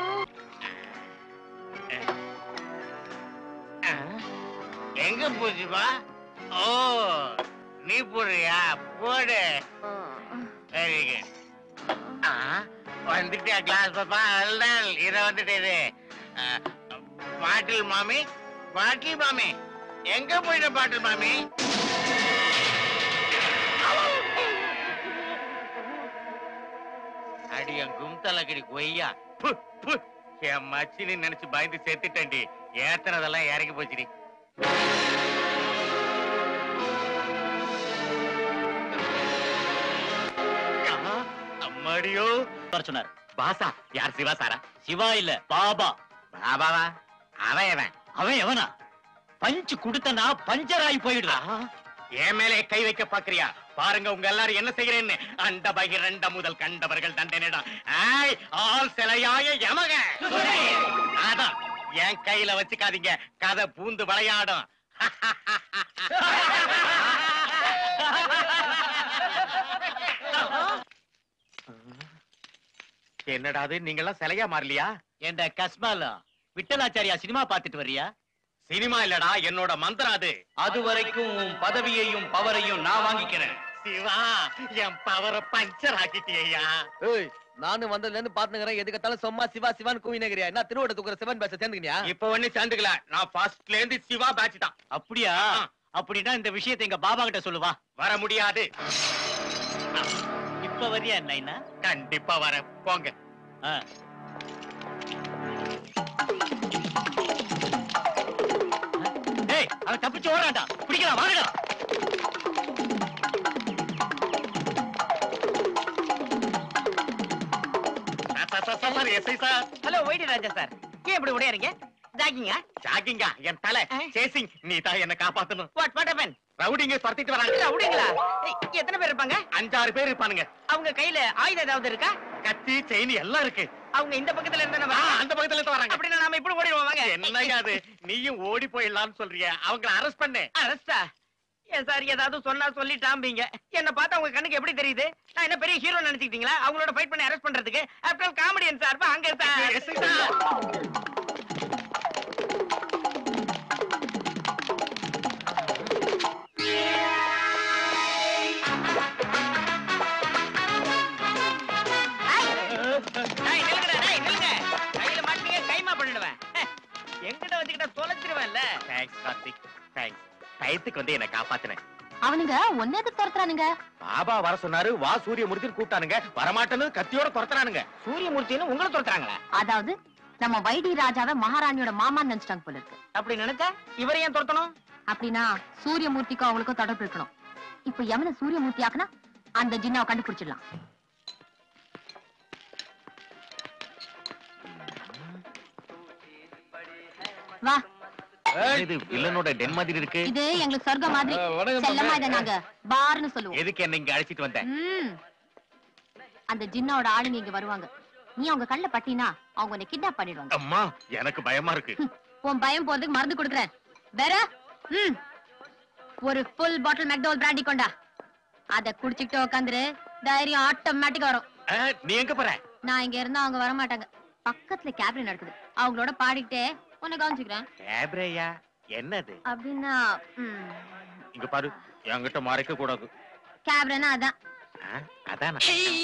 எங்க பூஜிமா? ஓ நீ போடுறியா? போடு. Very good. வந்துட்டியா கிளாஸ் பாப்பா? அல்டால் இத வந்துட்டு இது பாட்டில் மாமி, பாட்டில் மாமி எங்க போயிட்ட பாட்டில் மாமி? அடிய கும்தலக்கடி கொய்யா என் மச்சினு நினைச்சு பயந்து செத்துட்டேன்டி. ஏத்தனதெல்லாம் இறங்கி போச்சுடி. அம்மாடியோ சொன்னார் பாசா. யார் சிவா சாரா? சிவா இல்ல பாபா. பாபாவா? அவன் எவன்? அவன் எவனா? பஞ்சு குடுத்தனா பஞ்சராய் போயிடுறா. என் மேலே கை வைக்க பாக்குறியா? பாருங்க உங்க எல்லாரும் என்ன செய்கிறேன்னு. அண்ட பகிரண்ட முதல் கண்டவர்கள் தண்டனிடம் ஆள் சிலையாய யமக. அதான் என் கையில வச்சுக்காதீங்க, கதை பூந்து விளையாடும். என்னடாது நீங்க எல்லாம் சிலையா மாறலையா? என்ற கஸ்மாலா விட்டலாச்சாரியா சினிமா பாத்துட்டு வரியா? சினிமா இல்லடா, என்னோட மந்திரம் அது. அது வரைக்கும் பதவியையும் பவரையும் நான் வாங்கிக்கிறேன். சிவா என் பவரை பஞ்சர் ஆக்கிட்டியா? ஏய் நானும் வந்ததுல இருந்து பாத்துக்கிறேன், எதுக்கத்தாலும் சும்மா சிவா சிவான்னு கூவினேங்கறியா? என்ன திருவோட தூக்குற சிவன் பேச சேர்ந்துக்கினியா? இப்ப ஒண்ணு சேர்ந்துக்கல, நான் ஃபர்ஸ்ட்ல இருந்து சிவா பேட்ச் தான். அப்படியா? அப்படின்னா இந்த விஷயத்தை எங்க பாபா கிட்ட சொல்லுவா. வர முடியாது. இப்ப வரியா என்ன? கண்டிப்பா வர. போங்க. டேய் அவன் தப்பிச்சு ஓடுறான்டா, பிடிக்கலாம் வாங்கடா. ஹலோ வைடி ராஜா சார், ஏன் இப்படி உடையறீங்க? ஜாகிங்கா? ஜாகிங்கா என் தலை சேசிங். நீ தான் என்ன காப்பாத்தணும். What happen? ரவுடிங்க துரத்திட்டு வராங்க. ரவுடிங்களா? எத்தனை பேர் இருப்பாங்க? 5-6 பேர் இருப்பானுங்க. அவங்க கையில ஆயுதம் ஏதாவது இருக்கா? கத்தி செயின் எல்லாம் இருக்கு. அவங்க இந்த பக்கத்துல இருந்தா அந்த பக்கத்துல இருந்து வராங்க. அப்படின்னா நாம இப்படி ஓடிடுவோம் வாங்க. என்னங்க அது, நீயும் ஓடி போயிடலாம்னு சொல்றிய? அவங்களை அரெஸ்ட் பண்ணு. அரெஸ்டா? ஏன் சார் ஏதாவது சொன்னா சொல்லிட்டாம்பீங்க. என்ன பார்த்தா உங்க கண்ணுக்கு எப்படி தெரியுது? நான் என்ன பெரிய ஹீரோ நினைச்சிட்டீங்களா அவங்களோட ஃபைட் பண்ணி அரெஸ்ட் பண்றதுக்கு? After all comedian sir. அங்க சார் எங்கிட்ட வச்சுக்கிட்ட தொலைச்சிருவேன்ல. Thanks Karthik, thanks. டயத்துக்கு வந்து என்ன காப்பாத்துனேன். அவனுங்க ஒன்னது துரத்துறானுங்க. பாபா வர சொன்னாரு, வா சூரியமூர்த்தின்னு கூப்பிட்டானுங்க. வரமாட்டேன்னு கத்தியோட துரத்துறானுங்க. சூரியமூர்த்தின்னு உங்களை துரத்துறாங்களா? அதாவது நம்ம வைடி ராஜாவை மகாராணியோட மாமான்னு நினைச்சிட்டாங்க போல இருக்கு. அப்படி நினைச்சா இவரை ஏன் துரத்தணும்? அப்படின்னா சூரியமூர்த்திக்கும் அவங்களுக்கும் தொடர்பு இருக்கணும். இப்ப யமனை சூரியமூர்த்தி ஆக்குனா அந்த ஜின்னாவை கண்டுபிடிச்சிடலாம். வா. இது வில்லனோட டென் மாதிரி இருக்கு. இது எங்களுக்கு சொர்க்கம் மாதிரி. செல்லமா இத நாங்க பார்னு சொல்லுவோம். எதுக்கு என்ன இங்க அழைச்சிட்டு வந்த? அந்த ஜின்னாவோட ஆளுங்க இங்க வருவாங்க. நீ அவங்க கண்ணுல பட்டினா அவங்க உன்னை கிட்னாப் பண்ணிடுவாங்க. அம்மா எனக்கு பயமா இருக்கு. உன் பயம் போறதுக்கு மருந்து கொடுக்குறேன். வேற ஒரு ஃபுல் பாட்டில் மெக்டோவல் பிராண்டி கொண்டா. அத குடிச்சிட்டு உட்காந்துரு, தைரியம் ஆட்டோமேட்டிக்கா வரும். நீ எங்க போற? நான் இங்க இருந்தா அவங்க வர மாட்டாங்க. பக்கத்துல கேப்ரே நடக்குது, அவங்களோட பாடிக்கிட்டே உன்னை கவனிச்சுக்கிறேன். கேப்ரேயா? என்னது அப்படின்னா இங்க பாரு, என்கிட்ட மறைக்க கூடாது. கேப்ரேனா அதான். அதானா?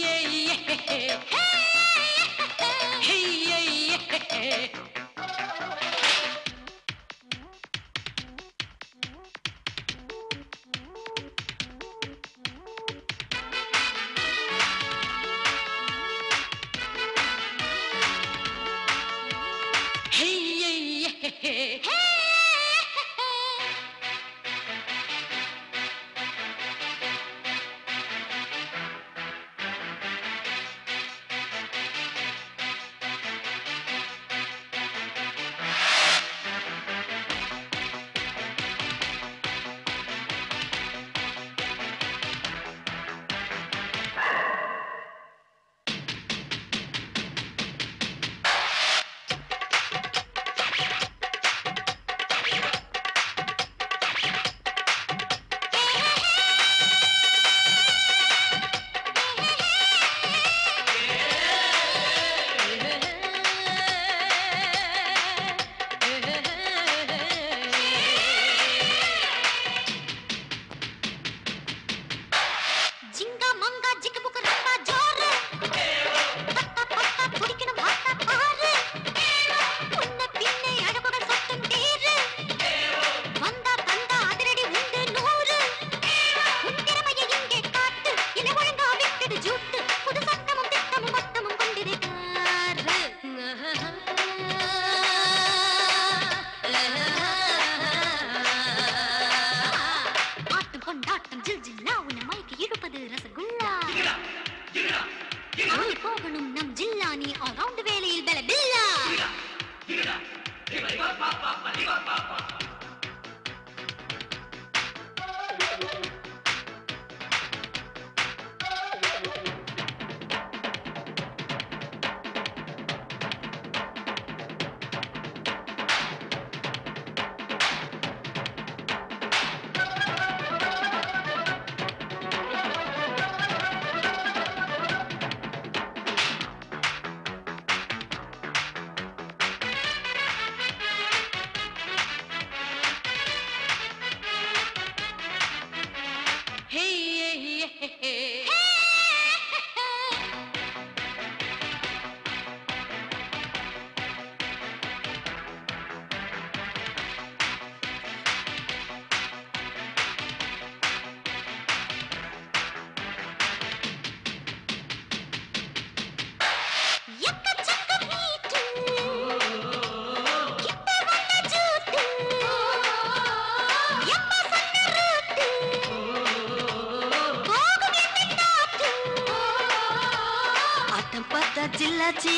जिल्लाची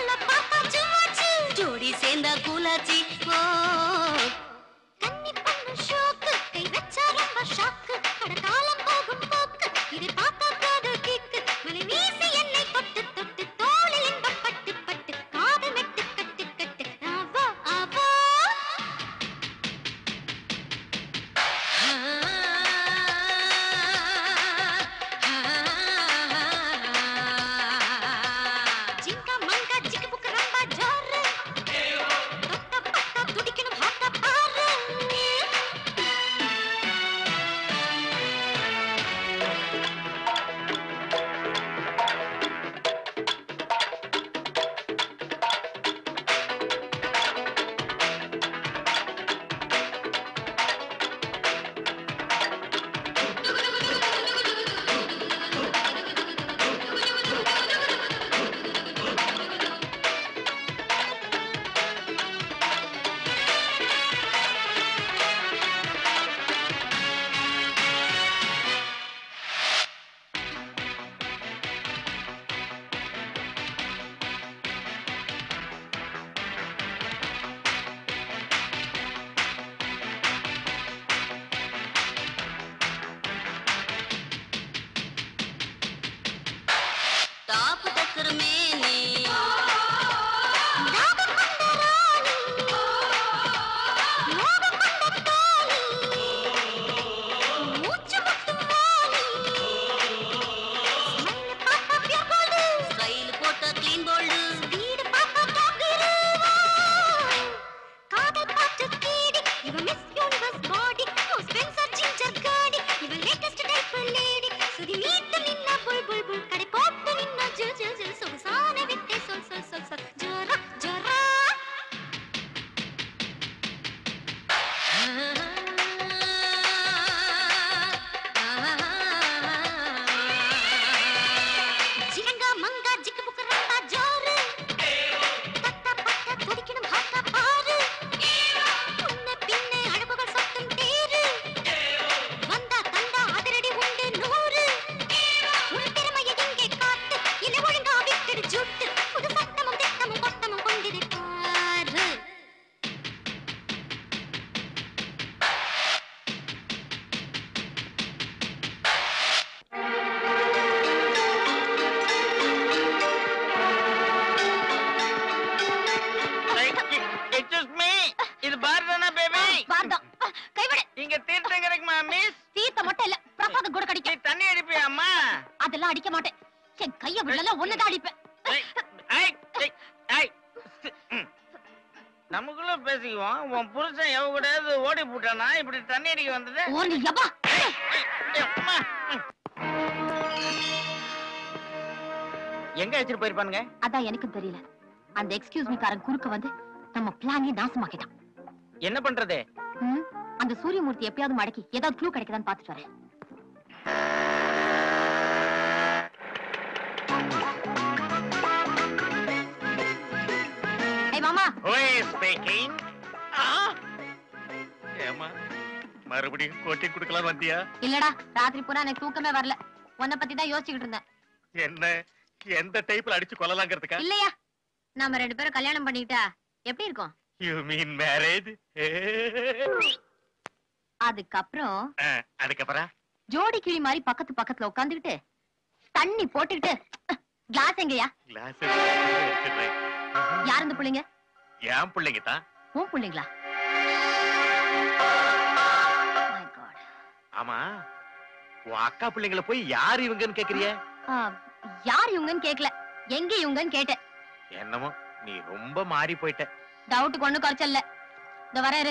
जोडी சேர்ந்தா கூலாச்சி ஓ கன்னி பொண்ணு ஷோக்கு கை வச்சா ரொம்ப ஷாக்கு கடகாலம் போகும் போக்கு இதை பார்த்தா காது கிக்கு மலை வீசி என்னை தொட்டு தொட்டு தோளில் இன்பம் பட்டு பட்டு காது மெட்டு கட்டு கட்டு அவோ அவோ நமக்குள்ள பேசிக்குவோம். உன் புருஷன் எவ கூடாது ஓடி போட்டானா இப்படி தண்ணி அடிக்க வந்தது? எங்க அழைச்சிட்டு போயிருப்பானுங்க? அதான் எனக்கும் தெரியல. அந்த எக்ஸ்கியூஸ் மீ காரன் குறுக்க வந்து நம்ம பிளானே நாசமாக்கிட்டான். என்ன பண்றது? அந்த சூரியமூர்த்தி எப்பயாவது மடக்கி ஏதாவது க்ளூ கிடைக்குதான்னு பாத்துட்டு வரேன். மாமா மறுபடியும் கோட்டி குடுக்கலாம் வந்தியா? இல்லடா, ராத்திரி பூரா எனக்கு தூக்கமே வரல. உன்னை பத்தி தான் யோசிச்சுக்கிட்டு இருந்தேன். என்ன எந்த டைப்ல அடிச்சு கொல்லலாங்கிறதுக்கா? இல்லையா, நாம 2 பேரும் கல்யாணம் பண்ணிக்கிட்டா எப்படி இருக்கும்? You mean marriage? அதுக்கப்புறம் ஜோடி கிளி மாதிரி பக்கத்துல உட்காந்துக்கிட்டு தண்ணி போட்டுக்கிட்டு கிளாஸ் எங்கயா? கிளாஸ் யார் இந்த பிள்ளைங்க? என் பிள்ளைங்க தான். உன் பிள்ளைங்களா? ஆமா, உன் அக்கா பிள்ளைங்கள போய் யார் இவங்கன்னு கேக்குறிய? யார் இவங்கன்னு கேக்கல, எங்க இவங்கன்னு கேட்டேன். என்னமோ நீ ரொம்ப மாறி போயிட்ட. டவுட்டுக்கு ஒண்ணு குறைச்சல்ல. இந்த வராரு.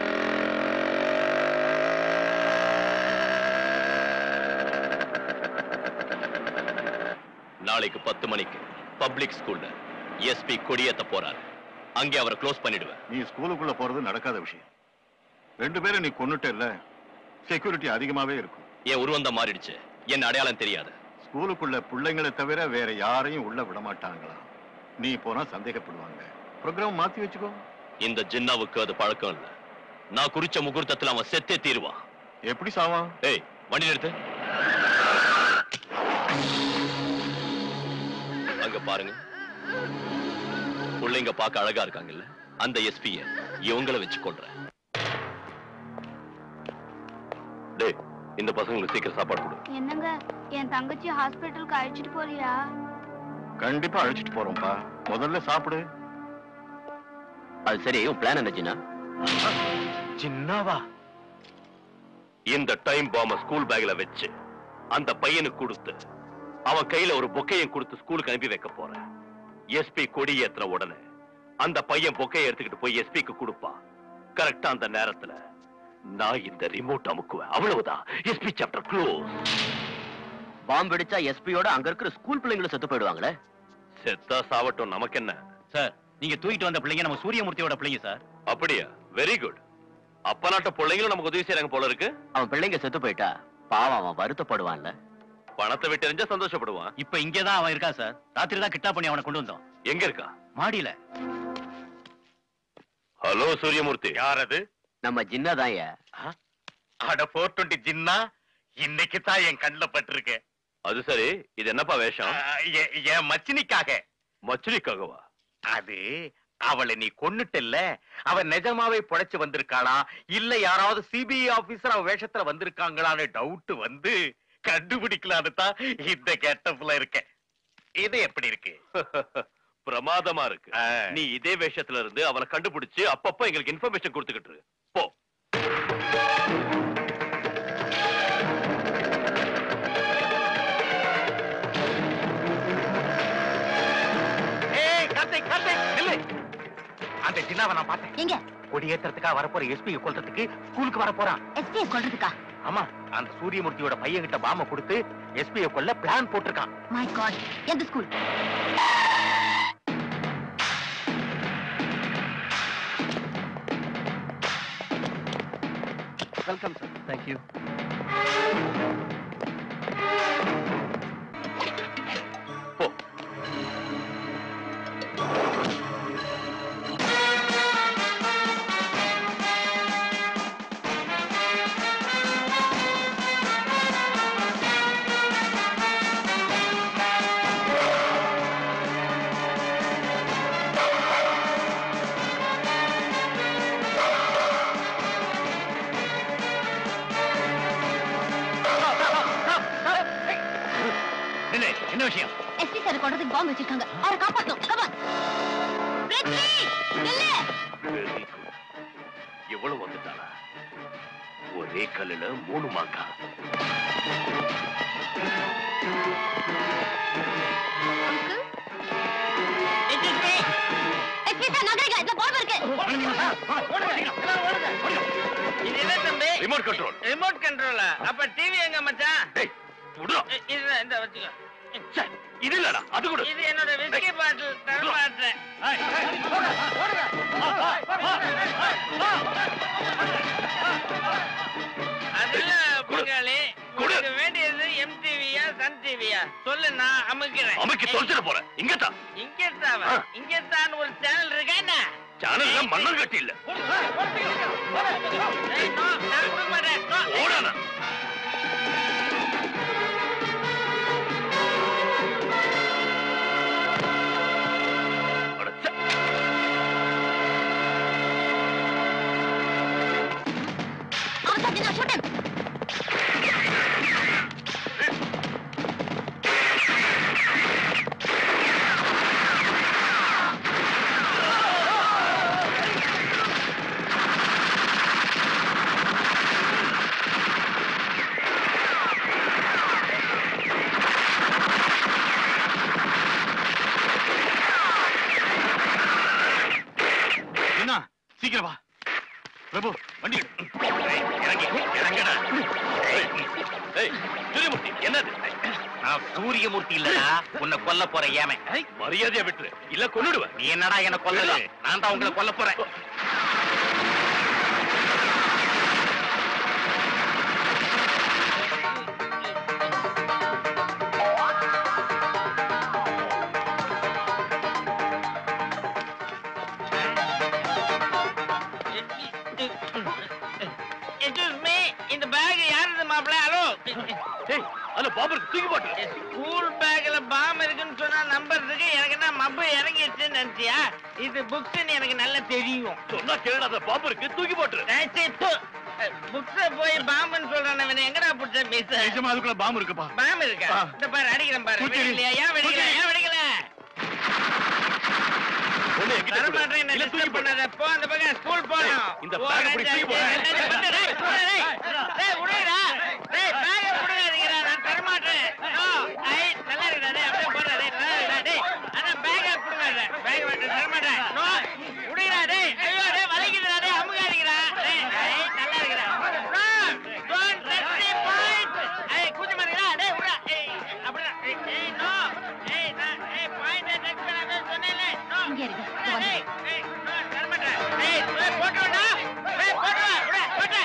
நாளைக்கு 10 மணிக்கு பப்ளிக் ஸ்கூல்ல எஸ்பி கொடியேத்த போறாரு. அங்கே அவரை க்ளோஸ் பண்ணிடுவேன். நீ ஸ்கூலுக்குள்ள போறது நடக்காத விஷயம். 2 பேரும் நீ கொன்னுட்ட இல்ல, செக்யூரிட்டி அதிகமாவே இருக்கும். என் உருவம் தான் மாறிடுச்சு, என்ன அடையாளம் தெரியாது. ஸ்கூலுக்குள்ள பிள்ளைங்களை தவிர வேற யாரையும் உள்ள விட மாட்டாங்களா? நீ போனா சந்தேகப்படுவாங்க. ப்ரோக்ராம் மாத்தி வச்சுக்கோ. இந்த ஜின்னாவுக்கு அது பழக்கம் இல்ல. நான் குறிச்ச முகூர்த்தத்துல அவன் செத்தே தீருவான். எப்படி சாவான்? ஏய், வண்டி நிறுத்து. அங்க பாருங்க, பிள்ளைங்க பார்க்க அழகா இருக்காங்கல்ல, அந்த எஸ்பிய இவங்களை வச்சு கொள்றேன். டேய், இந்த பசங்களுக்கு சீக்கிரம் சாப்பாடு கொடு. என்னங்க, என் தங்கச்சி ஹாஸ்பிட்டலுக்கு அழைச்சிட்டு போறியா? கண்டிப்பா அழைச்சிட்டு போறோம்ப்பா. முதல்ல சாப்பிடு. அது சரி, உன் பிளான் என்ன ஜின்னா? ஜின்னாவா? இந்த டைம் பாம்ப ஸ்கூல் பேக்ல வச்சு அந்த பையனுக்கு கொடுத்து அவன் கையில ஒரு பொக்கையும் கொடுத்து ஸ்கூலுக்கு அனுப்பி வைக்க போறேன். எஸ்பி கொடி ஏத்துற உடனே அந்த பையன் பொக்கையை எடுத்துக்கிட்டு போய் எஸ்பிக்கு கொடுப்பான். கரெக்டா அந்த நேரத்துல நான் இந்த ரிமோட் அமுக்குவேன். அவ்வளவுதான். SP chapter close. பாம்பு வெடிச்சா எஸ்பியோட அங்க இருக்கிற ஸ்கூல் பிள்ளைங்களும் செத்து போயிடுவாங்களே. செத்தா சாவட்டும், நமக்கு என்ன சார்? நீங்க தூக்கிட்டு வந்த பிள்ளைங்க நம்ம சூரியமூர்த்தியோட பிள்ளைங்க சார். அப்படியா? Very good. அப்ப நாட்டு பிள்ளைங்களும் நமக்கு உதவி செய்யறாங்க போல இருக்கு. அவன் பிள்ளைங்க செத்து போயிட்டா பாவம் அவன் வருத்தப்படுவான்ல. பணத்தை விட்டு எறிஞ்சா சந்தோஷப்படுவான். இப்ப இங்கதான் அவன் இருக்கான் சார். ராத்திரி தான் கிட்டா பண்ணி அவனை கொண்டு வந்தோம். எங்க இருக்கா? மாடியில. ஹலோ சூரியமூர்த்தி. யார் அது? நம்ம ஜின்னா தான். அட 420 ஜின்னா, இன்னைக்கு தான் என் கண்ணுல பட்டிருக்கு. அது சரி, இது என்னப்பா வேஷம்? என் மச்சினிக்காக. மச்சினிக்காகவா? அது அவளை நீ கொன்னுட்டல்ல, அவ நிஜமாவே பொழைச்சு வந்திருக்காளா இல்ல யாராவது சிபிஐ ஆபீசர் அவ வேஷத்துல வந்திருக்காங்களான்னு டவுட் வந்து கண்டுபிடிக்கலான்னு தான் இந்த கெட்டப்ல இருக்க. இது எப்படி இருக்கு? பிரமாதமா இருக்கு. நீ இதே வேஷத்துல இருந்து அவனை கண்டுபிடிச்சு அப்பப்ப எங்களுக்கு இன்ஃபர்மேஷன் கொடுத்துக்கிட்டு இரு. போ. அந்த ஜின்னாவை நான் பார்த்தேன். எங்க? கொடியேற்றத்துக்காக வரப்போற எஸ்பியை கொல்றதுக்கு ஸ்கூலுக்கு வரப்போறான். எஸ்பியை கொல்றதுக்கா? ஆமா, அந்த சூரியமூர்த்தியோட பையன் கிட்ட பாம்ப கொடுத்து எஸ்பியை கொல்ல பிளான் போட்டிருக்கான். மை காட், எந்த school? Welcome sir. Thank you. என்ன விஷயம்? எஸ்பி சார் கொண்டதுக்கு பாம்பு வச்சிருக்காங்க. அவரை காப்பாத்தணும். Come on. பிரிட்ஜி, நில்லு. எவ்வளவு வந்துட்டாளா? ஒரே கல்லுல 3 மாங்கா. எஸ்பி சார் நகருங்க, இந்த பாம்பு இருக்கு. இது என்ன தம்பி? Remote control. ரிமோட் கண்ட்ரோலா? அப்ப டிவி எங்க மச்சான்? இது இந்த வச்சுக்கோ. இது இல்லடா, அது கூட. இது என்னோட விஸ்கி பாட்டில் தரமாட்டேன். அதுல பங்காளி, உங்களுக்கு வேண்டியது எம்டிவியா சன் டிவியா? சொல்லு, நான் அமுக்கிறேன். அமுக்கி தொலைச்சிட போறேன். இங்கதான். இங்கத்தாவா? இங்கத்தான் ஒரு சேனல் இருக்கா என்ன? சேனல்ல மன்னர் கட்டி இல்ல. நான் கொடுக்க மாட்டேன். ஓடானா? சீக்கிரம் வா பிரபு, வண்டி சூரியமூர்த்தி. என்னது? நான் சூரியமூர்த்தி இல்லடா, உன்னை கொல்ல போற ஏமை. மரியாதையா விட்டுரு, இல்ல கொன்னுடுவேன். நீ என்னடா என்ன கொல்லல? நான் தான் உங்களை கொல்ல போறேன். இந்த பேக் யாருது மாப்பிள்ள? ஹலோ, அத பாபருக்கு தூக்கி போட்டு. ஸ்கூல் பேக்ல பாம் இருக்குன்னு சொன்னா நம்புறதுக்கு எனக்கு என்ன மப்பு இறங்கிடுச்சுன்னு நினைச்சியா? இது புக்ஸ் எனக்கு நல்லா தெரியும். சொன்னா கேளு, அத பாபருக்கு தூக்கி போட்டு. புக்ஸ போய் பாம்புன்னு சொல்றானே, எங்கடா புடிச்ச மிஸ்? நிஜமா அதுக்குள்ள பாம்பு இருக்குப்பா. பாம் இருக்கா? இந்த பாரு, அடிக்கிறேன் பாரு. வெடிக்கலையா? ஏன் வெடிக்கல? ஏன் வெடிக்கல? தரமாட்டேன், என்ன டிஸ்டர்ப் பண்ணாத. போ, அந்த பக்கம் ஸ்கூல் போகணும். இந்த பேக் அப்படி தூக்கி போடு. உடையடா. டேய், பேக் புடுங்காதீங்கடா, நான் தரமாட்டேன். ஐ, நல்லா இருக்குடா. டேய், அப்படியே போடுடா. டேய், நல்லா இருக்குடா. டேய், ஆனா பேக் புடுங்காத. பேக் மட்டும் தரமாட்டேன். நோ, உடையடா. டேய், ஐயோ, டேய், வலிக்குதுடா. டேய், அமுகாதீங்கடா. டேய், ஐ, நல்லா இருக்குடா. No, don't touch me point. ஐ, கூச்சமா இருக்குடா. டேய், உடா. ஏய், அப்படிடா. ஏய், நோ. ஏய், நான் பாயிண்ட் டச் பண்ணாத சொன்னேனே. நோ. இங்க இருக்கு. ஏய், ஏய், நோ, தரமாட்டேன். ஏய், போட்டுடா. ஏய், போட்டுடா. உடா, போட்டு.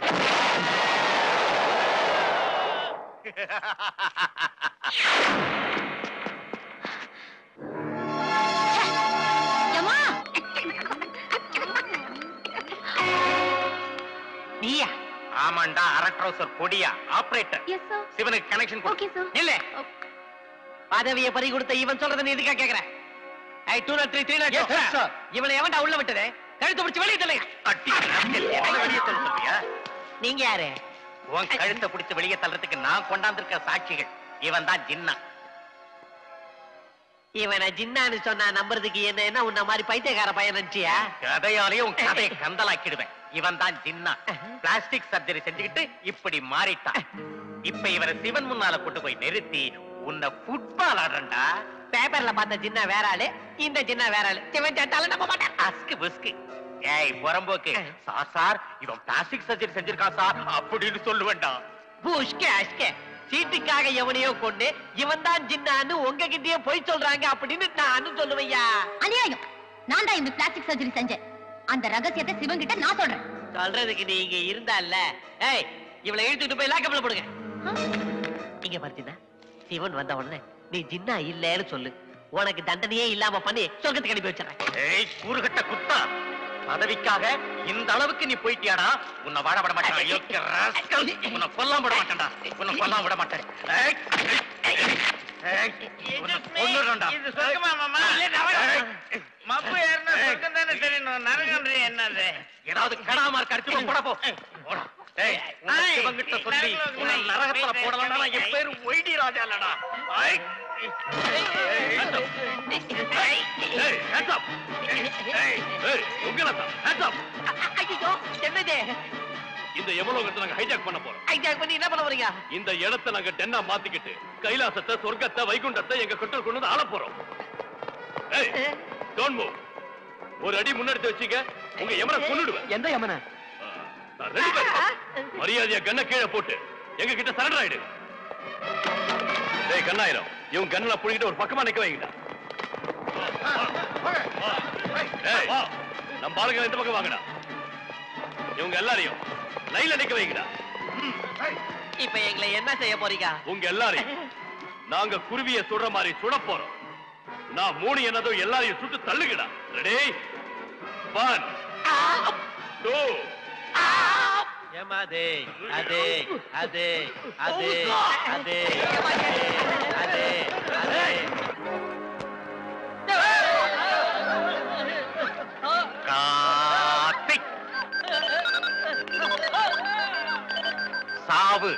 நீயா? ஆமாண்டா, அரை ட்ரௌசர் பொடியா. ஆபரேட்டர் சிவனுக்கு கனெக்ஷன் கொடு. இல்ல, பதவியை பறி கொடுத்த இவன் சொல்றத நீ எதுக்கா கேக்குற? ஐ 203 இவனை எவன்டா உள்ள விட்டதே? கழுத்து பிடிச்சு வெளியே தள்ளுங்க. வெளியே தள்ள சொல்றியா? நீங்க யாரு? உன் கழுத்தை பிடிச்சு வெளியே தள்ளுறதுக்கு நான் கொண்டாந்துருக்க சாட்சிகள். இவன் தான் ஜின்னா. இவனை ஜின்னான்னு சொன்னா நம்புறதுக்கு என்ன உன்ன மாதிரி பைத்தியக்கார பையன் நினைச்சியா? கதையாலேயே உன் கதையை கந்தலாக்கிடுவேன். இவன் தான் ஜின்னா. பிளாஸ்டிக் சர்ஜரி செஞ்சுக்கிட்டு இப்படி மாறிட்டான். இப்ப இவரை சிவன் முன்னால கூட்டு போய் நிறுத்தி உன்னை ஃபுட்பால் ஆடுறா. பேப்பர்ல பார்த்த ஜின்னா வேற ஆளு, இந்த ஜின்னா வேற ஆளு. சிவன் கேட்டாலும் நம்ப மாட்டான். அஸ்கு புஸ்கு. ஏய் புறம்போக்கு, சார் இவன் பிளாஸ்டிக் சர்ஜரி செஞ்சிருக்கான் சார் அப்படின்னு சொல்லுவேன்டா. புஷ்கே அஷ்கே, சீட்டுக்காக எவனையோ கொண்டு இவன் தான் ஜின்னான்னு உங்ககிட்டயே போய் சொல்றாங்க அப்படின்னு நானும் சொல்லுவையா? அநியாயம். நான் தான் இந்த பிளாஸ்டிக் சர்ஜரி செஞ்சேன். அந்த ரகசியத்தை சிவன் கிட்ட நான் சொல்றேன். சொல்றதுக்கு நீ இங்க இருந்தால. ஏய், இவளை இழுத்துட்டு போய் லாக்கப்ல போடுங்க. இங்க பாத்தீங்கன்னா சிவன் வந்த உடனே நீ ஜின்னா இல்லன்னு சொல்லு. உனக்கு தண்டனையே இல்லாம பண்ணி சொர்க்கத்துக்கு அனுப்பி வச்சிடறேன். ஏய் கூறுகட்ட குத்தா, பதவிக்காக இந்த அளவுக்கு நீ போயிட்டியாடா? உன்னை வாழ விட மாட்டேன். உன்னை கொல்லாம விட மாட்டேன்டா. உன்னை கொல்லாம விட மாட்டேன். இது சொர்க்கமா மாமா? மப்பு ஏறினா சொர்க்கம் தானே தெரியணும். நரகம்ன்றி என்னது? ஏதாவது கடாமா கடிச்சு போட போ. இவங்கிட்ட சொல்லி உன்னை நரகத்துல போடலாம். என் பேரு ஒய்டி ராஜா இல்லடா. என்னது? இந்த எவலோகத்தை நாங்க ஹைஜாக் பண்ண போறோம். ஹைஜாக் பண்ணி என்ன பண்ண போறீங்க? இந்த இடத்தை நாங்க டென்னா மாத்திக்கிட்டு கைலாசத்தை, சொர்க்கத்தை, வைகுண்டத்தை எங்க கட்டுல கொண்டு வந்து ஆள போறோம். Don't move. ஒரு அடி முன்னெடுத்து வச்சுக்க. உங்க யமனை கொன்னுடுவேன். எந்த யமனை? ரெண்டு பேரும் மரியாதையா கண்ணை கீழே போட்டு எங்க கிட்ட சரண்டர் ஆயிடு. டேய் கண்ணாயிரம், இவங்க கண்ணல புடிக்கிட்டு ஒரு பக்கமா நிக்க வைங்கடா. டேய் நம்ம பாருங்க இந்த பக்கம் வாங்கடா. இவங்க எல்லாரையும் லைன்ல நிக்க வைங்கடா. இப்ப எங்களை என்ன செய்ய போறீங்க? உங்க எல்லாரையும் நாங்க குருவிய சுடுற மாதிரி சுட போறோம். நான் 3 என்னதோ எல்லாரையும் சுட்டு தள்ளுங்கடா. ரெடி 1 2 ஏமாதே அதே அதே அதே அதே அதே அதே கார்த்திக் சாவு.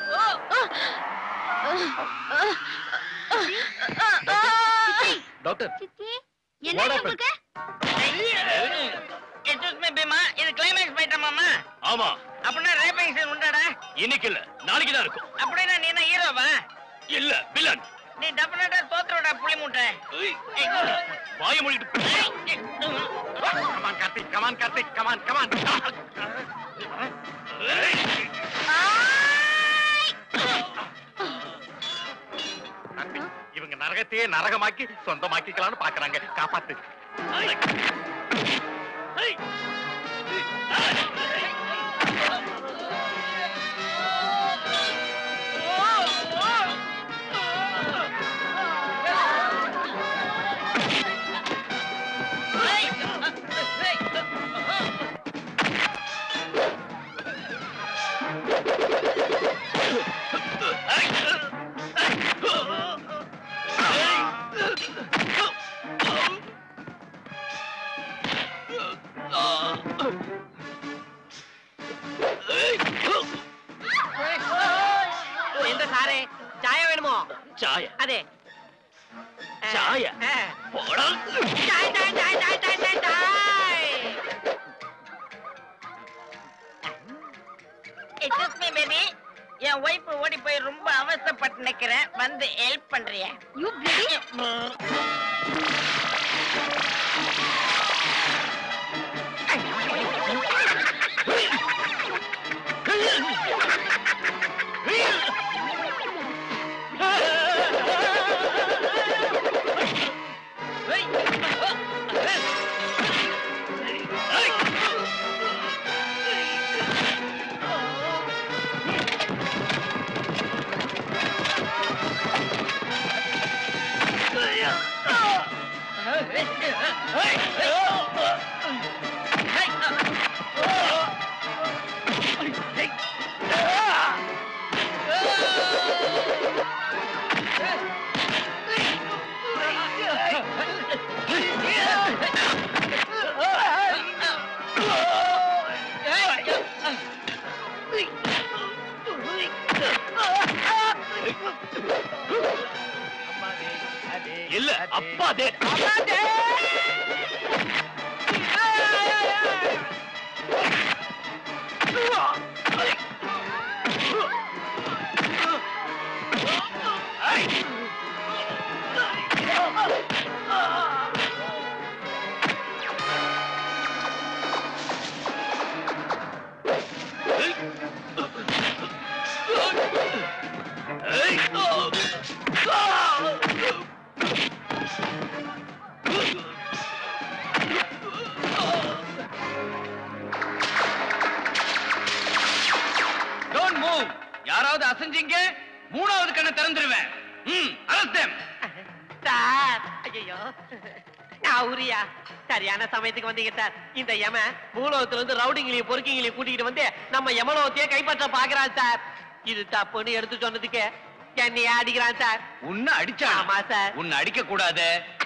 டாக்டர் என்ன உங்களுக்கு? எக்ஸ்கியூஸ் மீ பீமா, இது கிளைமாக்ஸ் பைட்டமாமா? ஆமா. அப்படின்னா ரேப்பிங் சீன் உண்டாடா? இன்னைக்கு இல்ல, நாளைக்கு தான் இருக்கும். அப்படின்னா நீ என்ன ஹீரோவா? இல்ல வில்லன். நீ டெஃபினட்டா தோத்துறடா புலி மூட்டை. வாய மூடிட்டு. Come on Karthik, come on Karthik, come on come on. இவங்க நரகத்தையே நரகமாக்கி சொந்தமாக்கிக்கலாம்னு பாக்குறாங்க. காப்பாத்து. எந்த சாரே சாயா வேணுமோ? சாய அதே சாய போடா. சாய் சாய் சாய் சாய் சாய் சாய் சாய். எக்ஸ்கியூஸ் மீ பேபி, என் ஒய்ஃப் ஓடி போய் ரொம்ப அவஸ்தைப்பட்டு நிக்கிறேன், வந்து ஹெல்ப் பண்றியா? You bloody. இல்ல அப்பா தே. Don't move. யாராவது அசைஞ்சீங்க 3வது கண்ணை திறந்துருவேன். arrest them. சார் ஐயோ நான் உரியா சரியான சமயத்துக்கு வந்தீங்க சார். இந்த யம மூலோகத்துல இருந்து ரவுடிங்களையும் பொறுக்கிங்களையும் கூட்டிட்டு வந்து நம்ம யமலோகத்தையே கைப்பற்ற பாக்குறான் சார். இது தப்புன்னு எடுத்து சொன்னதுக்கு என்னைய அடிக்கிறான் சார். உன்னை அடிச்சா? ஆமா சார். உன்னை அடிக்க கூடாது.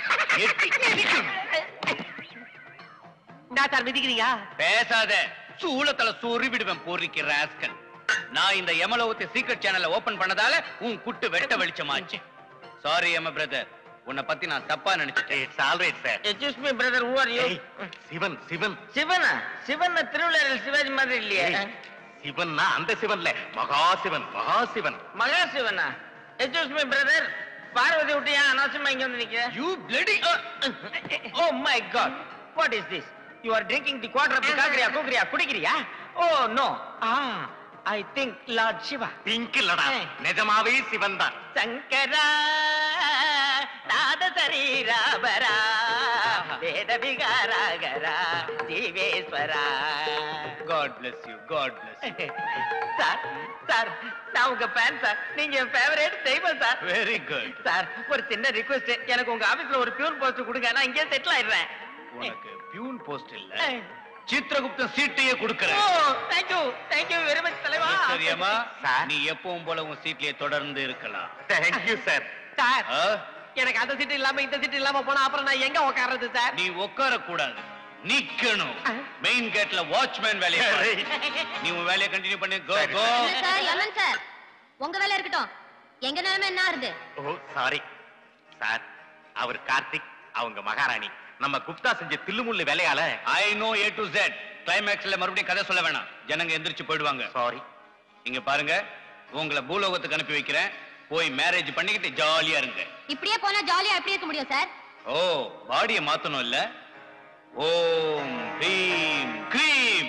நான் சார் மிதிக்கிறீங்க? பேசாத, சூளத்துல சூறி விடுவேன் பொறிக்கிற ராஸ்கல். நான் இந்த யமலோகத்தை சீக்ரெட் சேனலை ஓபன் பண்ணதால உன் குட்டு வெட்ட வெளிச்சமாச்சு. சாரி யம பிரதர், உன்னை பத்தி நான் தப்பா நினைச்சிட்டேன். It's alright sir. Excuse me brother, who are you? Shivan Shivan சிவனா? சிவன் திருவிழாவில் சிவாஜி மாதிரி இல்லையே. சிவன்னா அந்த சிவன்ல மகா சிவன், மகா சிவன். மகா சிவனா? எக்ஸ்கியூஸ் மீ பிரதர், பார்வதி விட்டு ஏன் அனாவசியமா இங்க வந்து நிக்கிற? You bloody Oh my God, what is this? You are drinking the quarter of the காக்ரியா கூக்ரியா குடிக்கிறியா? Oh no. I think lord Shiva. Pink இல்லடா, நிஜமாவே சிவன் தான். சங்கரா நாத சரீராபரா வேத விகாராகரா ஜீவேஸ்வரா. God bless you, God bless you. Sir sir நான் உங்க ஃபேன் சார். நீங்க என் ஃபேவரட் தெய்வம் சார். Very good. சார் ஒரு சின்ன ரிக்வெஸ்ட், எனக்கு உங்க ஆபீஸ்ல ஒரு பியூன் போஸ்ட் கொடுங்க, நான் இங்கே செட்டில் ஆயிடுறேன். உனக்கு பியூன் போஸ்ட் இல்ல, சித்ரகுப்தன் சீட்டையே கொடுக்கறேன். ஓ thank you very much தலைவா. சரியாமா? நீ எப்பவும் போல உன் சீட்லயே தொடர்ந்து இருக்கலாம். Thank you sir. சார் எனக்கு அந்த சீட் இல்லாம இந்த சீட் இல்லாம போனா அப்புறம் நான் எங்க உட்கார்றது சார்? நீ உட்கார கூடாது, நிக்கணும். மெயின் கேட்ல வாட்ச்மேன் வேலையை பாரு. நீ உன் வேலையை கண்டினியூ பண்ணு. கோ கோ. சார் யமன் சார், உங்க வேலை இருக்கட்டும், எங்க நிலைமை என்ன ஆறுது? ஓ சாரி சார், அவர் கார்த்திக், அவங்க மகாராணி. நம்ம குப்தா செஞ்ச தில்லுமுள்ளு வேலையால I know A to Z. கிளைமேக்ஸ்ல மறுபடியும் கதை சொல்ல வேணாம், ஜனங்க எந்திரிச்சு போயிடுவாங்க. சாரி. இங்க பாருங்க, உங்களை பூலோகத்துக்கு அனுப்பி வைக்கிறேன். போய் மேரேஜ் பண்ணிக்கிட்டு ஜாலியா இருங்க. இப்படியே போனா ஜாலியா எப்படி இருக்க முடியும் சார்? ஓ பாடியை மாத்தணும் இல்ல? ஓம் ஹ்ரீம் க்ரீம்.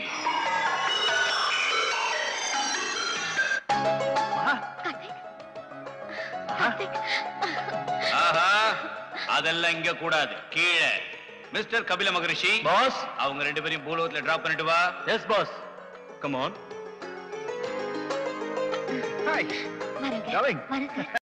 ஆஹா, அதெல்லாம் இங்க கூடாது, கீழே. மிஸ்டர் கபில மகரிஷி பாஸ், அவங்க ரெண்டு பேரையும் பூலோகத்துல டிராப் பண்ணிட்டு வா. Yes boss. Come on. வரேங்க. வரேன் சார்.